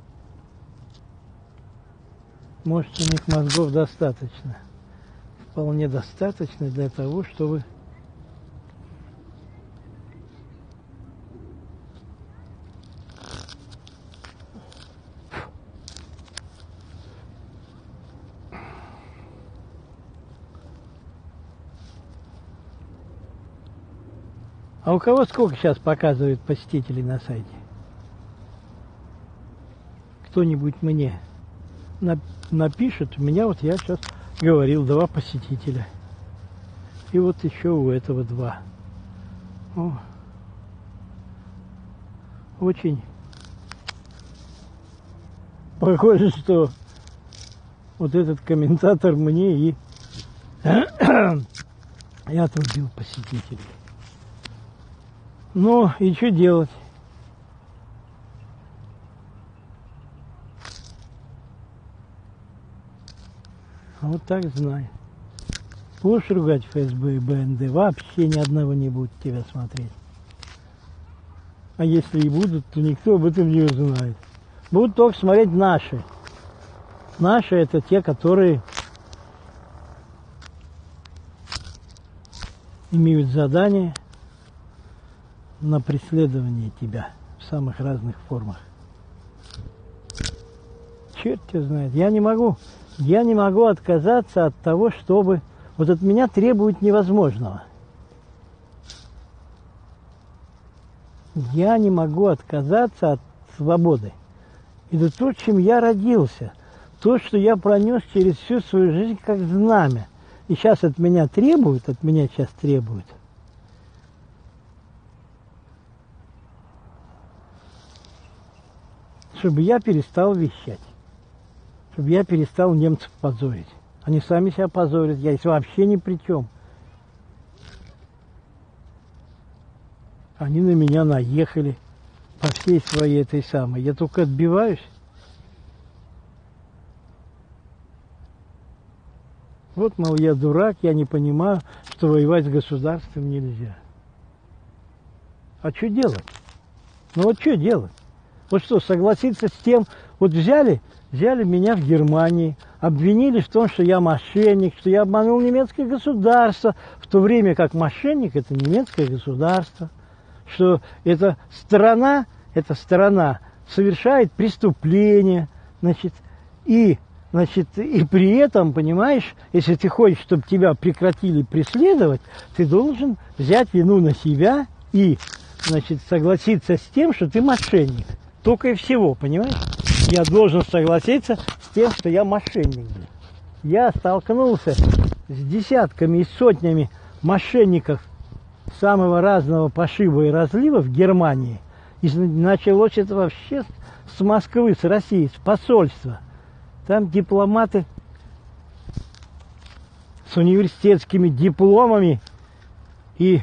Может, у них мозгов достаточно. Вполне достаточно для того, чтобы А у кого сколько сейчас показывают посетителей на сайте? Кто-нибудь мне напишет, у меня вот я сейчас говорил, два посетителя. И вот еще у этого два. О. Очень похоже, что вот этот комментатор мне и я отрубил посетителей. Ну и что делать? А вот так знай. Будешь ругать ФСБ и БНД, вообще ни одного не будет тебя смотреть. А если и будут, то никто об этом не узнает. Будут только смотреть наши. Наши — это те, которые имеют задание на преследование тебя в самых разных формах. Черт тебя знает. Я не могу, я не могу отказаться от того, чтобы... Вот от меня требуют невозможного. Я не могу отказаться от свободы. Это то, чем я родился. То, что я пронес через всю свою жизнь как знамя. И сейчас от меня требуют, от меня сейчас требуют. Чтобы я перестал вещать. Чтобы я перестал немцев позорить. Они сами себя позорят, я здесь вообще ни при чем. Они на меня наехали по всей своей этой самой. Я только отбиваюсь. Вот, мол, я дурак, я не понимаю, что воевать с государством нельзя. А что делать? Ну вот что делать? Вот что, согласиться с тем, вот взяли, взяли меня в Германии, обвинили в том, что я мошенник, что я обманул немецкое государство, в то время как мошенник — это немецкое государство, что эта страна, эта страна совершает преступление, значит, и, значит, и при этом, понимаешь, если ты хочешь, чтобы тебя прекратили преследовать, ты должен взять вину на себя и, значит, согласиться с тем, что ты мошенник. Только и всего, понимаешь? Я должен согласиться с тем, что я мошенник. Я столкнулся с десятками и сотнями мошенников самого разного пошиба и разлива в Германии. И началось это вообще с Москвы, с России, с посольства. Там дипломаты с университетскими дипломами и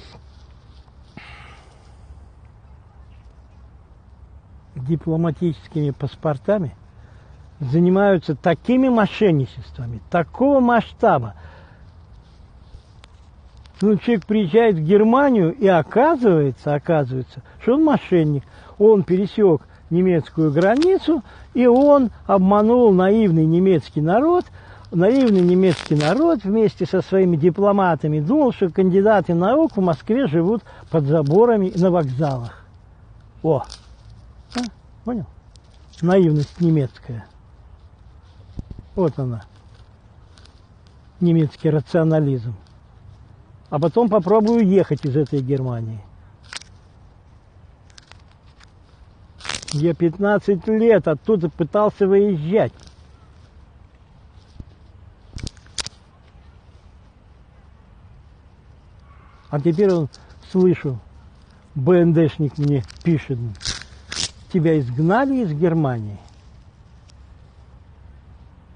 дипломатическими паспортами занимаются такими мошенничествами, такого масштаба. Ну, человек приезжает в Германию и оказывается, оказывается, что он мошенник. Он пересек немецкую границу, и он обманул наивный немецкий народ. Наивный немецкий народ вместе со своими дипломатами думал, что кандидаты наук в Москве живут под заборами на вокзалах. О! А, понял? Наивность немецкая. Вот она. Немецкий рационализм. А потом попробую уехать из этой Германии. Я пятнадцать лет оттуда пытался выезжать. А теперь он, слышу, БНДшник мне пишет: тебя изгнали из Германии.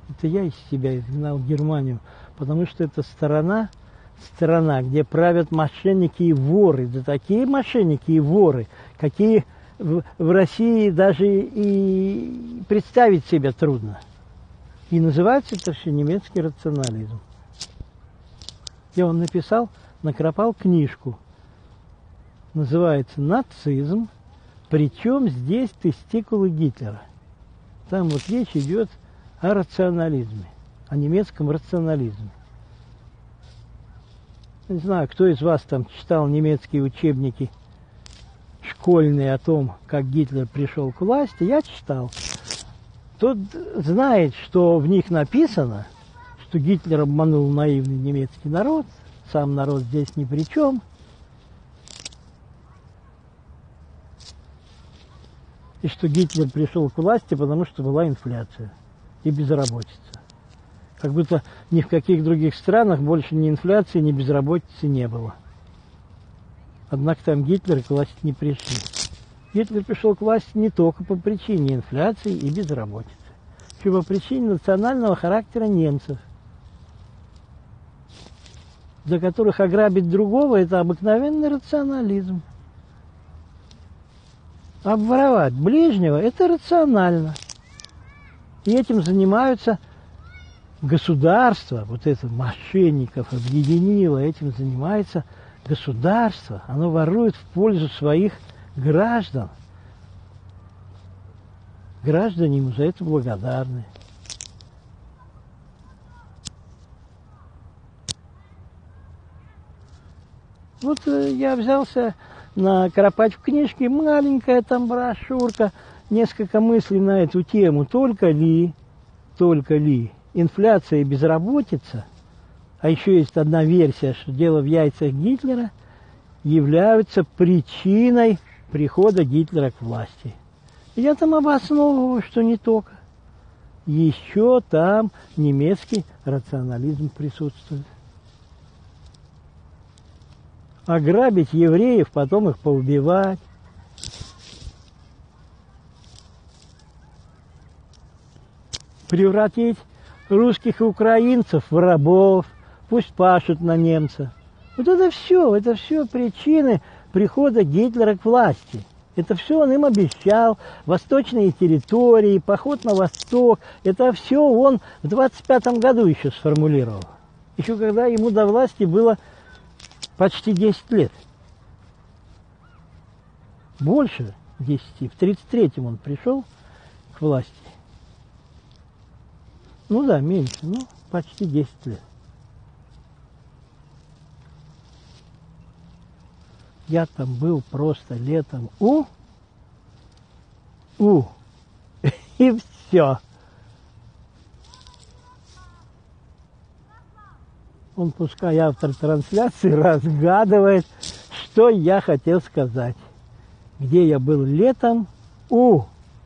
Это я из себя изгнал Германию, потому что это сторона, страна, где правят мошенники и воры. Да такие мошенники и воры, какие в, в России даже и представить себе трудно. И называется это все немецкий рационализм. Я он написал, накропал книжку. Называется «Нацизм. Причем здесь тестикулы Гитлера». Там вот речь идет о рационализме, о немецком рационализме. Не знаю, кто из вас там читал немецкие учебники школьные о том, как Гитлер пришел к власти. Я читал. Тот знает, что в них написано, что Гитлер обманул наивный немецкий народ, сам народ здесь ни при чем. И что Гитлер пришел к власти, потому что была инфляция и безработица. Как будто ни в каких других странах больше ни инфляции, ни безработицы не было. Однако там Гитлер к власти не пришли. Гитлер пришел к власти не только по причине инфляции и безработицы, но и по причине национального характера немцев, для которых ограбить другого – это обыкновенный рационализм. Обворовать ближнего – это рационально. И этим занимаются государства, вот это мошенников объединило, этим занимается государство. Оно ворует в пользу своих граждан. Граждане ему за это благодарны. Вот я взялся накропать в книжке, маленькая там брошюрка, несколько мыслей на эту тему. Только ли, только ли инфляция и безработица, а еще есть одна версия, что дело в яйцах Гитлера, являются причиной прихода Гитлера к власти. И я там обосновываю, что не только. Еще там немецкий рационализм присутствует. Ограбить евреев, потом их поубивать. Превратить русских и украинцев в рабов, пусть пашут на немца. Вот это все, это все причины прихода Гитлера к власти. Это все он им обещал, восточные территории, поход на восток. Это все он в двадцать пятом году еще сформулировал. Еще когда ему до власти было почти десять лет. Больше десяти. В тридцать третьем он пришел к власти. Ну да, меньше, ну почти десять лет. Я там был просто летом у, у, и все. Он, пускай автор трансляции, разгадывает, что я хотел сказать. Где я был летом у.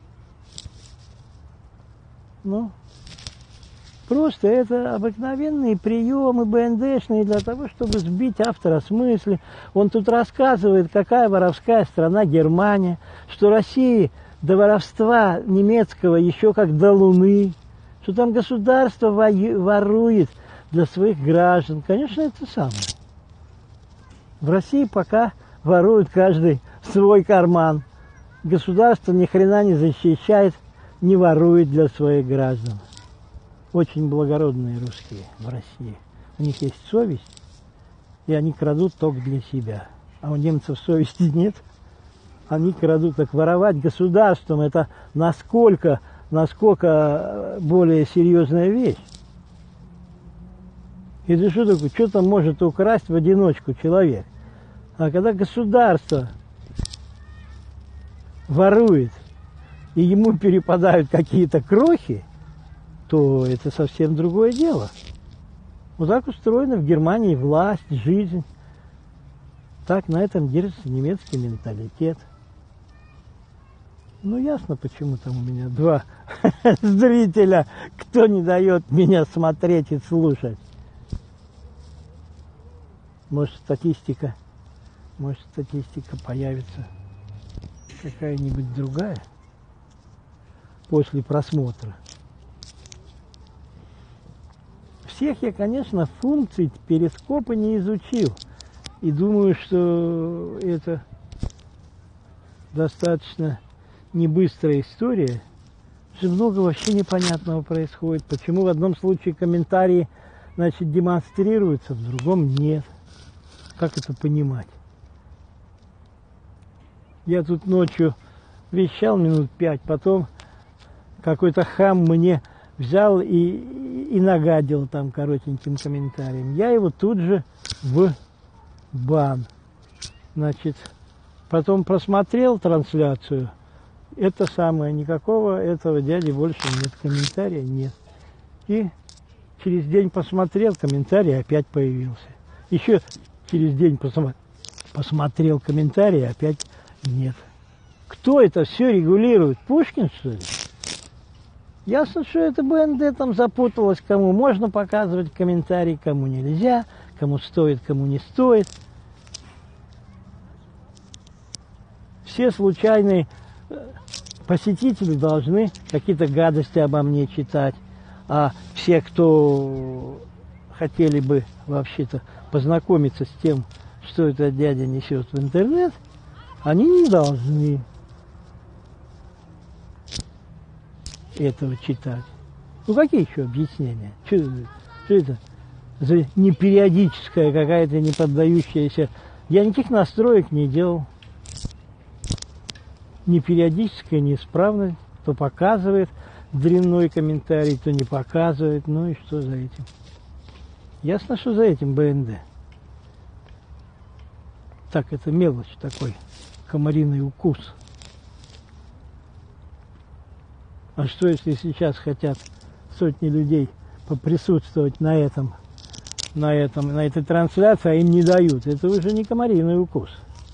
Ну, просто это обыкновенные приемы БНДшные для того, чтобы сбить автора с мысли. Он тут рассказывает, какая воровская страна Германия, что России до воровства немецкого еще как до Луны, что там государство ворует для своих граждан. Конечно, это самое. В России пока ворует каждый свой карман. Государство ни хрена не защищает, не ворует для своих граждан. Очень благородные русские в России. У них есть совесть, и они крадут только для себя. А у немцев совести нет. Они крадут. Так воровать государством – это насколько, насколько более серьезная вещь. И ты что такое, что там может украсть в одиночку человек? А когда государство ворует, и ему перепадают какие-то крохи, то это совсем другое дело. Вот так устроена в Германии власть, жизнь. Так на этом держится немецкий менталитет. Ну, ясно, почему там у меня два зрителя, кто не дает меня смотреть и слушать. Может, статистика, может, статистика появится какая-нибудь другая после просмотра. всех я, конечно, функций перископа не изучил. И думаю, что это достаточно не быстрая история. Что много вообще непонятного происходит. Почему в одном случае комментарии, значит, демонстрируются, в другом нет. Как это понимать? Я тут ночью вещал минут пять, потом какой-то хам мне взял и, и нагадил там коротеньким комментарием. Я его тут же в бан. Значит, потом просмотрел трансляцию. Это самое, никакого этого дяди больше нет, комментария нет. И через день посмотрел, комментарий опять появился. Еще через день посмотрел, посмотрел комментарий, опять нет. Кто это все регулирует? Пушкин, что ли? Ясно, что это БНД там запуталось, кому можно показывать комментарии, кому нельзя, кому стоит, кому не стоит. Все случайные посетители должны какие-то гадости обо мне читать, а все, кто хотели бы вообще-то познакомиться с тем, что этот дядя несет в интернет, они не должны этого читать. Ну какие еще объяснения? Что, что это за непериодическая какая-то не поддающаяся? Я никаких настроек не делал. Непериодическая неисправность, то показывает дрянной комментарий, то не показывает. Ну и что за этим? Ясно, что за этим БНД. Так, это мелочь такой, комариный укус. А что, если сейчас хотят сотни людей поприсутствовать на этом, на этом, на этой трансляции, а им не дают? Это уже не комариный укус.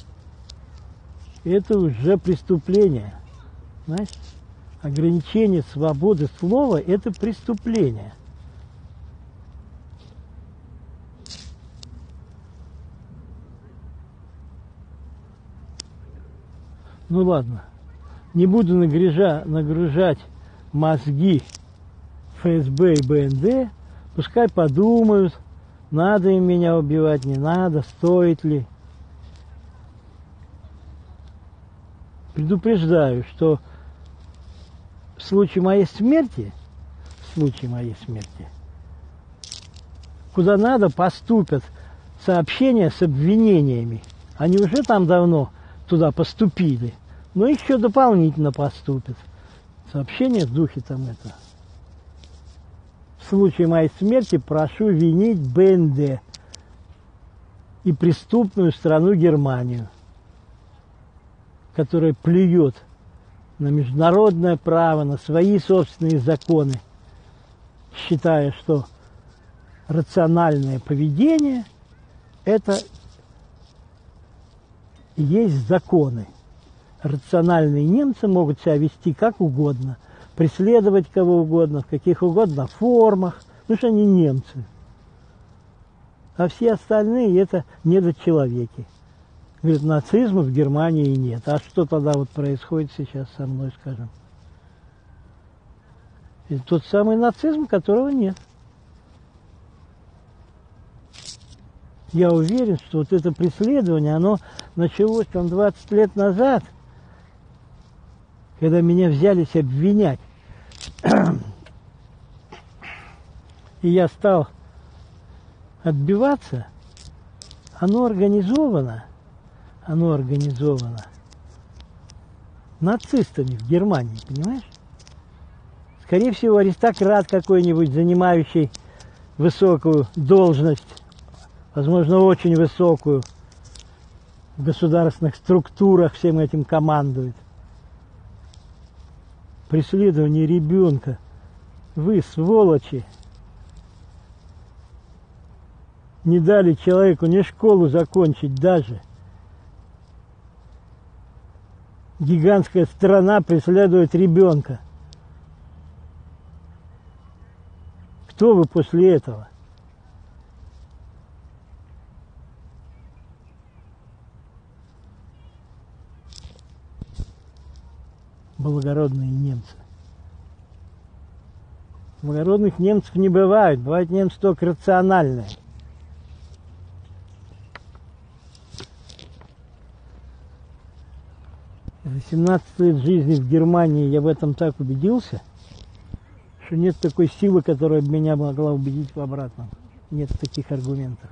Это уже преступление. Знаешь, ограничение свободы слова – это преступление. Ну ладно, не буду нагружать, нагружать мозги ФСБ и БНД, пускай подумают, надо им меня убивать, не надо, стоит ли. Предупреждаю, что в случае моей смерти, в случае моей смерти, куда надо поступят сообщения с обвинениями. Они уже там давно туда поступили, но еще дополнительно поступят. Сообщения в духе там это. В случае моей смерти прошу винить БНД и преступную страну Германию, которая плюет на международное право, на свои собственные законы, считая, что рациональное поведение – это и есть законы. Рациональные немцы могут себя вести как угодно, преследовать кого угодно, в каких угодно формах, потому что они немцы. А все остальные – это недочеловеки. Говорит, нацизма в Германии нет. А что тогда вот происходит сейчас со мной, скажем? Это тот самый нацизм, которого нет. Я уверен, что вот это преследование, оно началось там двадцать лет назад, когда меня взялись обвинять. И я стал отбиваться. Оно организовано. Оно организовано нацистами в Германии, понимаешь? Скорее всего, аристократ какой-нибудь, занимающий высокую должность, возможно, очень высокую, в государственных структурах всем этим командует. Преследование ребенка. Вы, сволочи, не дали человеку ни школу закончить даже. Гигантская страна преследует ребенка. Кто вы после этого? Благородные немцы. Благородных немцев не бывает. Бывают немцы только рациональные. За семнадцать лет жизни в Германии я в этом так убедился, что нет такой силы, которая бы меня могла убедить в обратном. Нет таких аргументов.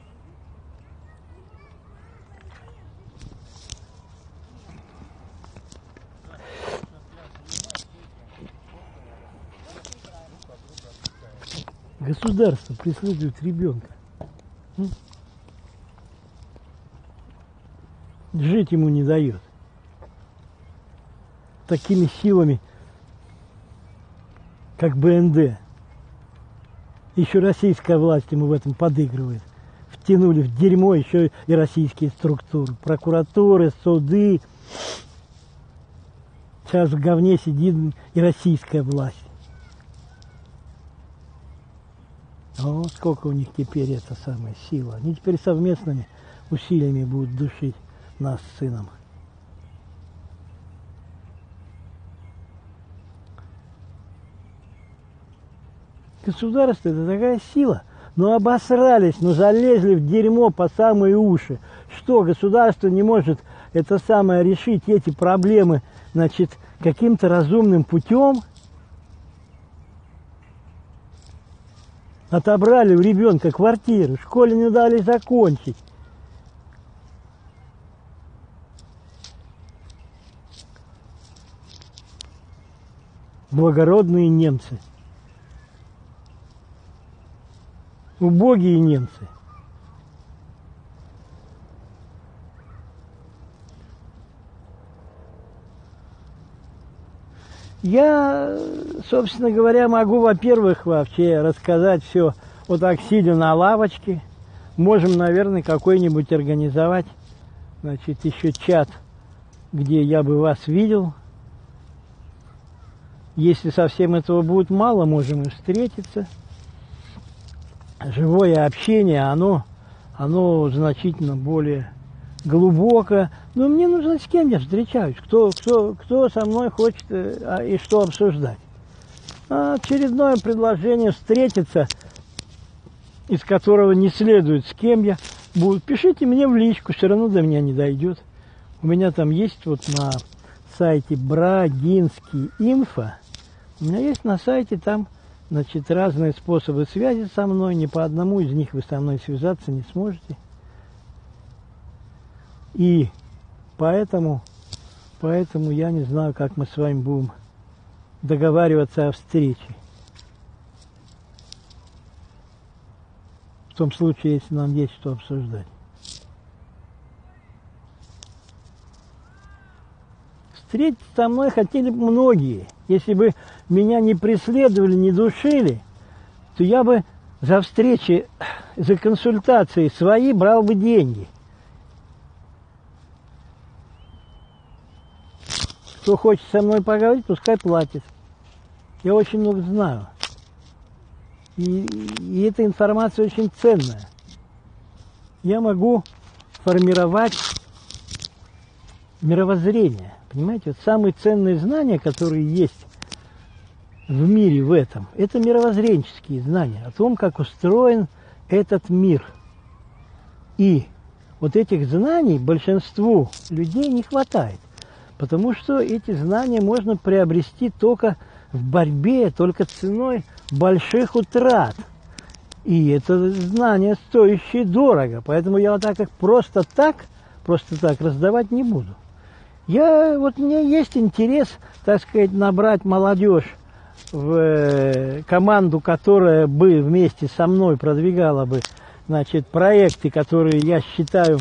Государство преследует ребенка. Жить ему не дает. Такими силами, как Бэ Эн Дэ. Еще российская власть ему в этом подыгрывает. Втянули в дерьмо еще и российские структуры. Прокуратуры, суды. Сейчас в говне сидит и российская власть. О, сколько у них теперь эта самая сила. Они теперь совместными усилиями будут душить нас с сыном. Государство – это такая сила. Ну обосрались, ну залезли в дерьмо по самые уши. Что, государство не может это самое решить эти проблемы, значит, каким-то разумным путем? Отобрали у ребенка квартиру, в школе не дали закончить. Благородные немцы. Убогие немцы. Я, собственно говоря, могу, во-первых, вообще рассказать все вот так, сидя на лавочке. Можем, наверное, какой-нибудь организовать, значит, еще чат, где я бы вас видел. Если совсем этого будет мало, можем и встретиться. Живое общение, оно, оно значительно более глубоко. Но мне нужно, с кем я встречаюсь, кто, кто, кто со мной хочет а, и что обсуждать. А очередное предложение встретиться, из которого не следует, с кем я буду. Пишите мне в личку, все равно до меня не дойдет. У меня там есть вот на сайте Брагинский инфо, у меня есть на сайте там, значит, разные способы связи со мной. Ни по одному из них вы со мной связаться не сможете. И поэтому, поэтому я не знаю, как мы с вами будем договариваться о встрече. В том случае, если нам есть что обсуждать. Встретиться со мной хотели бы многие. Если бы меня не преследовали, не душили, то я бы за встречи, за консультации свои брал бы деньги. Кто хочет со мной поговорить, пускай платит. Я очень много знаю. И, и эта информация очень ценная. Я могу формировать мировоззрение. Понимаете, вот самые ценные знания, которые есть в мире в этом, это мировоззренческие знания о том, как устроен этот мир. И вот этих знаний большинству людей не хватает, потому что эти знания можно приобрести только в борьбе, только ценой больших утрат. И это знания стоящие дорого, поэтому я вот так как просто так, просто так раздавать не буду. Я, вот мне есть интерес, так сказать, набрать молодежь в команду, которая бы вместе со мной продвигала бы, значит, проекты, которые я считаю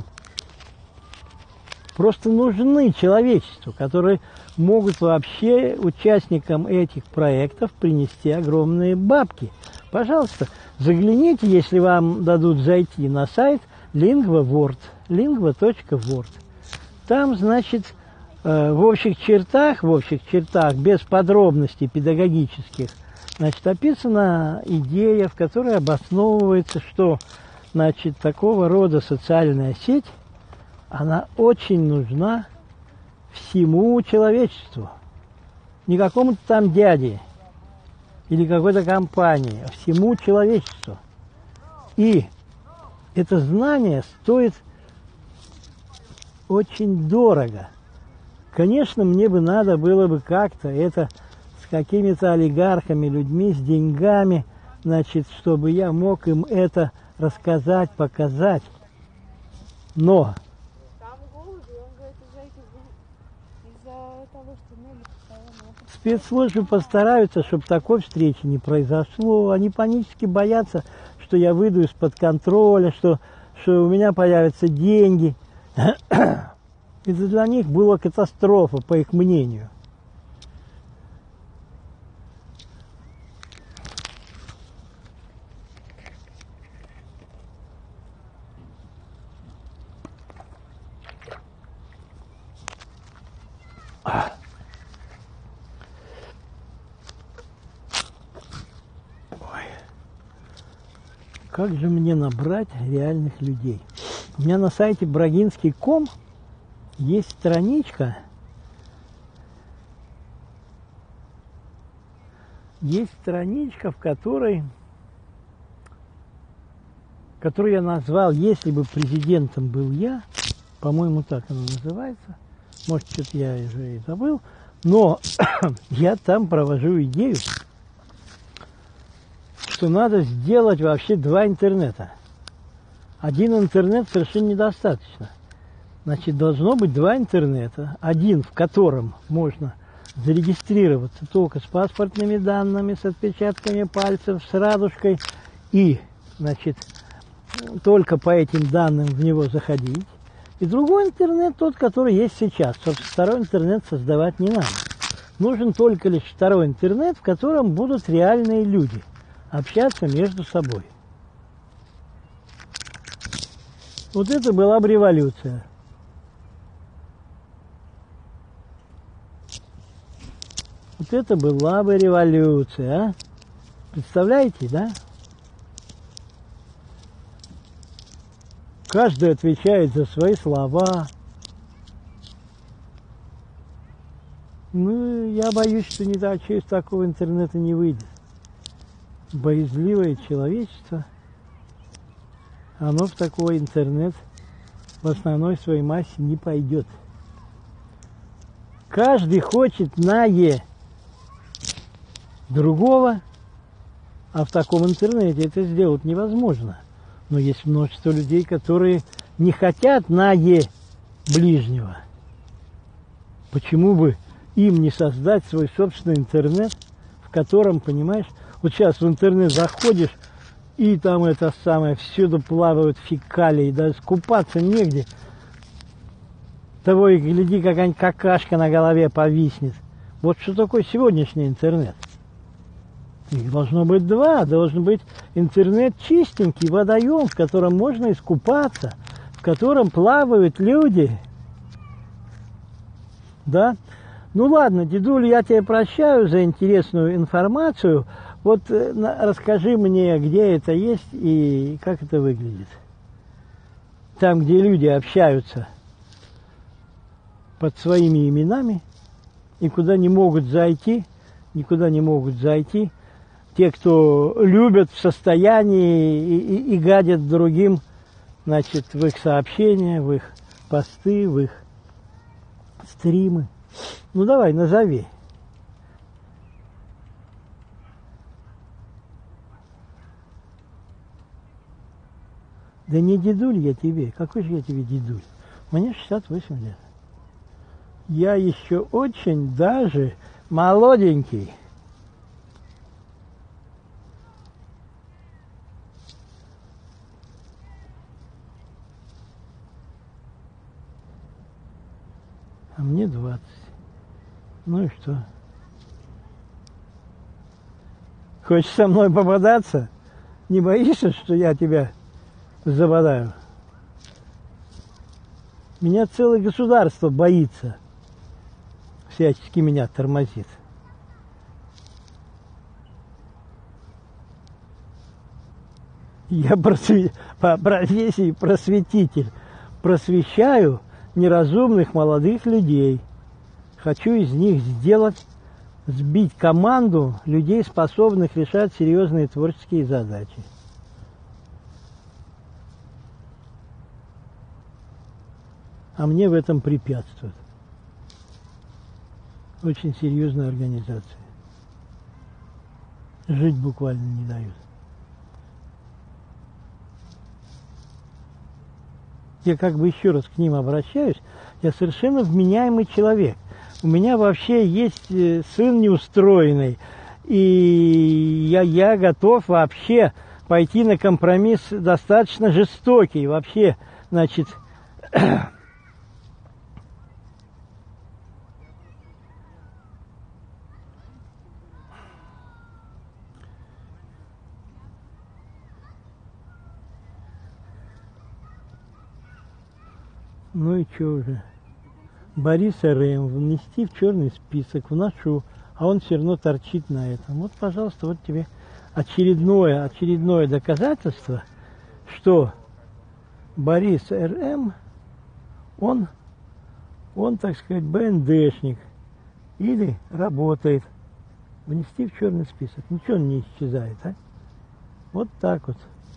просто нужны человечеству, которые могут вообще участникам этих проектов принести огромные бабки. Пожалуйста, загляните, если вам дадут зайти на сайт LingvaWord, lingva точка word. Там, значит, в общих чертах, в общих чертах, без подробностей педагогических, значит, описана идея, в которой обосновывается, что, значит, такого рода социальная сеть, она очень нужна всему человечеству. Не какому-то там дяде, или какой-то компании, а всему человечеству. И это знание стоит очень дорого. Конечно, мне бы надо было бы как-то это с какими-то олигархами, людьми с деньгами, значит, чтобы я мог им это рассказать, показать. Но Там голуби, он говорит, из-за этих голубей, из-за того, что небо постоянно. спецслужбы постараются, чтобы такой встречи не произошло. Они панически боятся, что я выйду из-под контроля, что, что у меня появятся деньги. Это для них была катастрофа, по их мнению. Как же мне набрать реальных людей? У меня на сайте брагинский точка ком есть страничка, есть страничка, в которой, которую я назвал «Если бы президентом был я», по-моему, так она называется, может, что-то я уже и забыл, но я там провожу идею, что надо сделать вообще два интернета. Один интернет совершенно недостаточно. Значит, должно быть два интернета. Один, в котором можно зарегистрироваться только с паспортными данными, с отпечатками пальцев, с радужкой. И, значит, только по этим данным в него заходить. И другой интернет, тот, который есть сейчас. Собственно, второй интернет создавать не надо. Нужен только лишь второй интернет, в котором будут реальные люди общаться между собой. Вот это была бы революция. Вот это была бы революция, а? Представляете, да? Каждый отвечает за свои слова. Ну, я боюсь, что не так, через такого интернета не выйдет. Боязливое человечество, оно в такой интернет в основной своей массе не пойдет. Каждый хочет нае другого, а в таком интернете это сделать невозможно. Но есть множество людей, которые не хотят нае ближнего. Почему бы им не создать свой собственный интернет, в котором, понимаешь, вот сейчас в интернет заходишь, и там это самое, всюду плавают фекалии, даже скупаться негде. Того и гляди, какая-нибудь какашка на голове повиснет. Вот что такое сегодняшний интернет. Их должно быть два. Должен быть интернет чистенький, водоем, в котором можно искупаться, в котором плавают люди. Да? Ну ладно, дедуль, я тебя прощаю за интересную информацию. Вот расскажи мне, где это есть и как это выглядит. Там, где люди общаются под своими именами и куда не могут зайти, никуда не могут зайти. Те, кто любят в состоянии и, и, и гадят другим, значит, в их сообщения, в их посты, в их стримы. Ну давай, назови. Да не дедуль я тебе. Какой же я тебе дедуль? Мне шестьдесят восемь лет. Я еще очень даже молоденький. А мне двадцать. Ну и что? Хочешь со мной пободаться? Не боишься, что я тебя забодаю? Меня целое государство боится. Всячески меня тормозит. Я просве... по профессии просветитель. Просвещаю неразумных молодых людей. Хочу из них сделать сбить команду людей, способных решать серьезные творческие задачи. А мне в этом препятствует. Очень серьезная организация. Жить буквально не дают. Я как бы еще раз к ним обращаюсь. Я совершенно вменяемый человек. У меня вообще есть сын неустроенный. И я, я готов вообще пойти на компромисс достаточно жестокий. Вообще, значит... Ну и что уже? Борис РМ внести в черный список, вношу, а он все равно торчит на этом. Вот, пожалуйста, вот тебе очередное, очередное доказательство, что Борис РМ, он, он, так сказать, БНДшник или работает. Внести в черный список. Ничего он не исчезает, а? Вот так вот.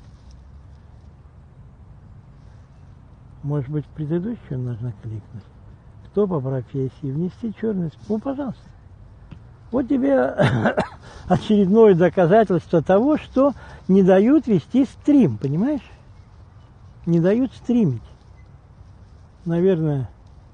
Может быть, в предыдущую нужно кликнуть. Кто по профессии? Внести черный список. Ну, пожалуйста. Вот тебе очередное доказательство того, что не дают вести стрим, понимаешь? Не дают стримить. Наверное,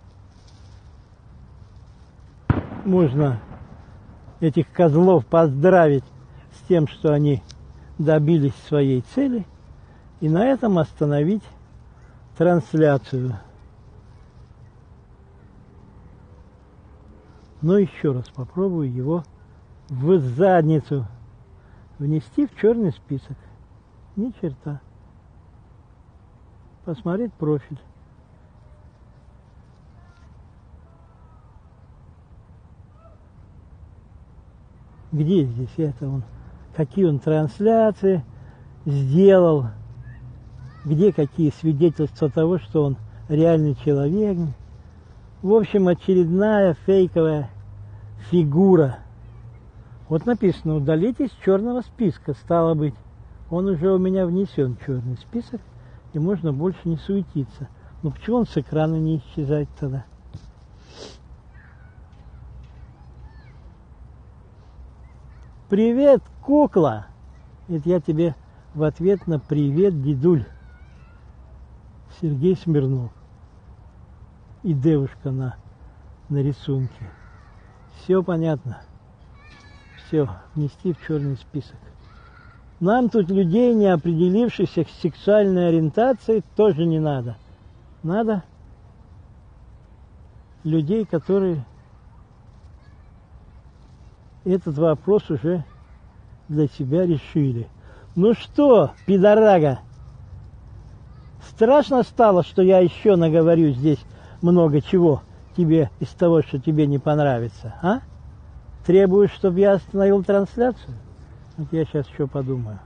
можно этих козлов поздравить с тем, что они добились своей цели, и на этом остановить трансляцию. Но еще раз попробую его в задницу внести в черный список. Ни черта. Посмотреть профиль. Где здесь это он? Какие он трансляции сделал? Где какие свидетельства того, что он реальный человек? В общем, очередная фейковая фигура. Вот написано, удалить из черного списка. Стало быть, он уже у меня внесен в черный список, и можно больше не суетиться. Но почему он с экрана не исчезает тогда? Привет, кукла! Это я тебе в ответ на привет, дедуль. Сергей Смирнов. И девушка на, на рисунке. Все понятно. Все, внести в черный список. Нам тут людей, не определившихся с сексуальной ориентацией, тоже не надо. Надо людей, которые этот вопрос уже для себя решили. Ну что, пидорага, страшно стало, что я еще наговорю здесь много чего тебе из того, что тебе не понравится, а? Требуешь, чтобы я остановил трансляцию? Вот я сейчас еще подумаю.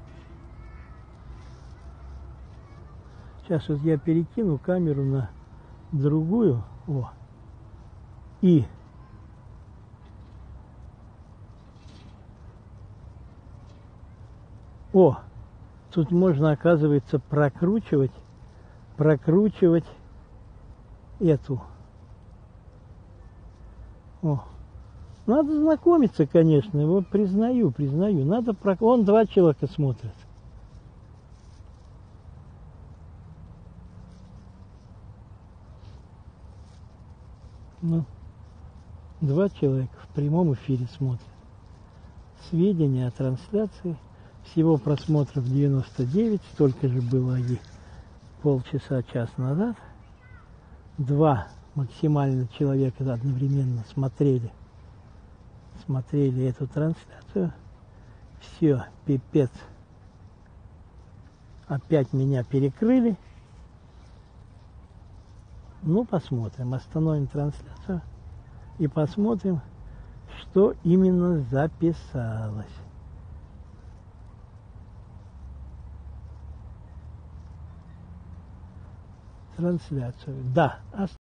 Сейчас вот я перекину камеру на другую. О. И О, тут можно, оказывается, прокручивать, прокручивать эту. О, надо знакомиться, конечно, его признаю, признаю. Надо про... Он два человека смотрит. Ну, два человека в прямом эфире смотрят. Сведения о трансляции. Всего просмотров девяносто девять, столько же было и полчаса, час назад. Два максимально человека одновременно смотрели, смотрели эту трансляцию. Все, пипец. Опять меня перекрыли. Ну, посмотрим, остановим трансляцию и посмотрим, что именно записалось. Трансляцию. Да,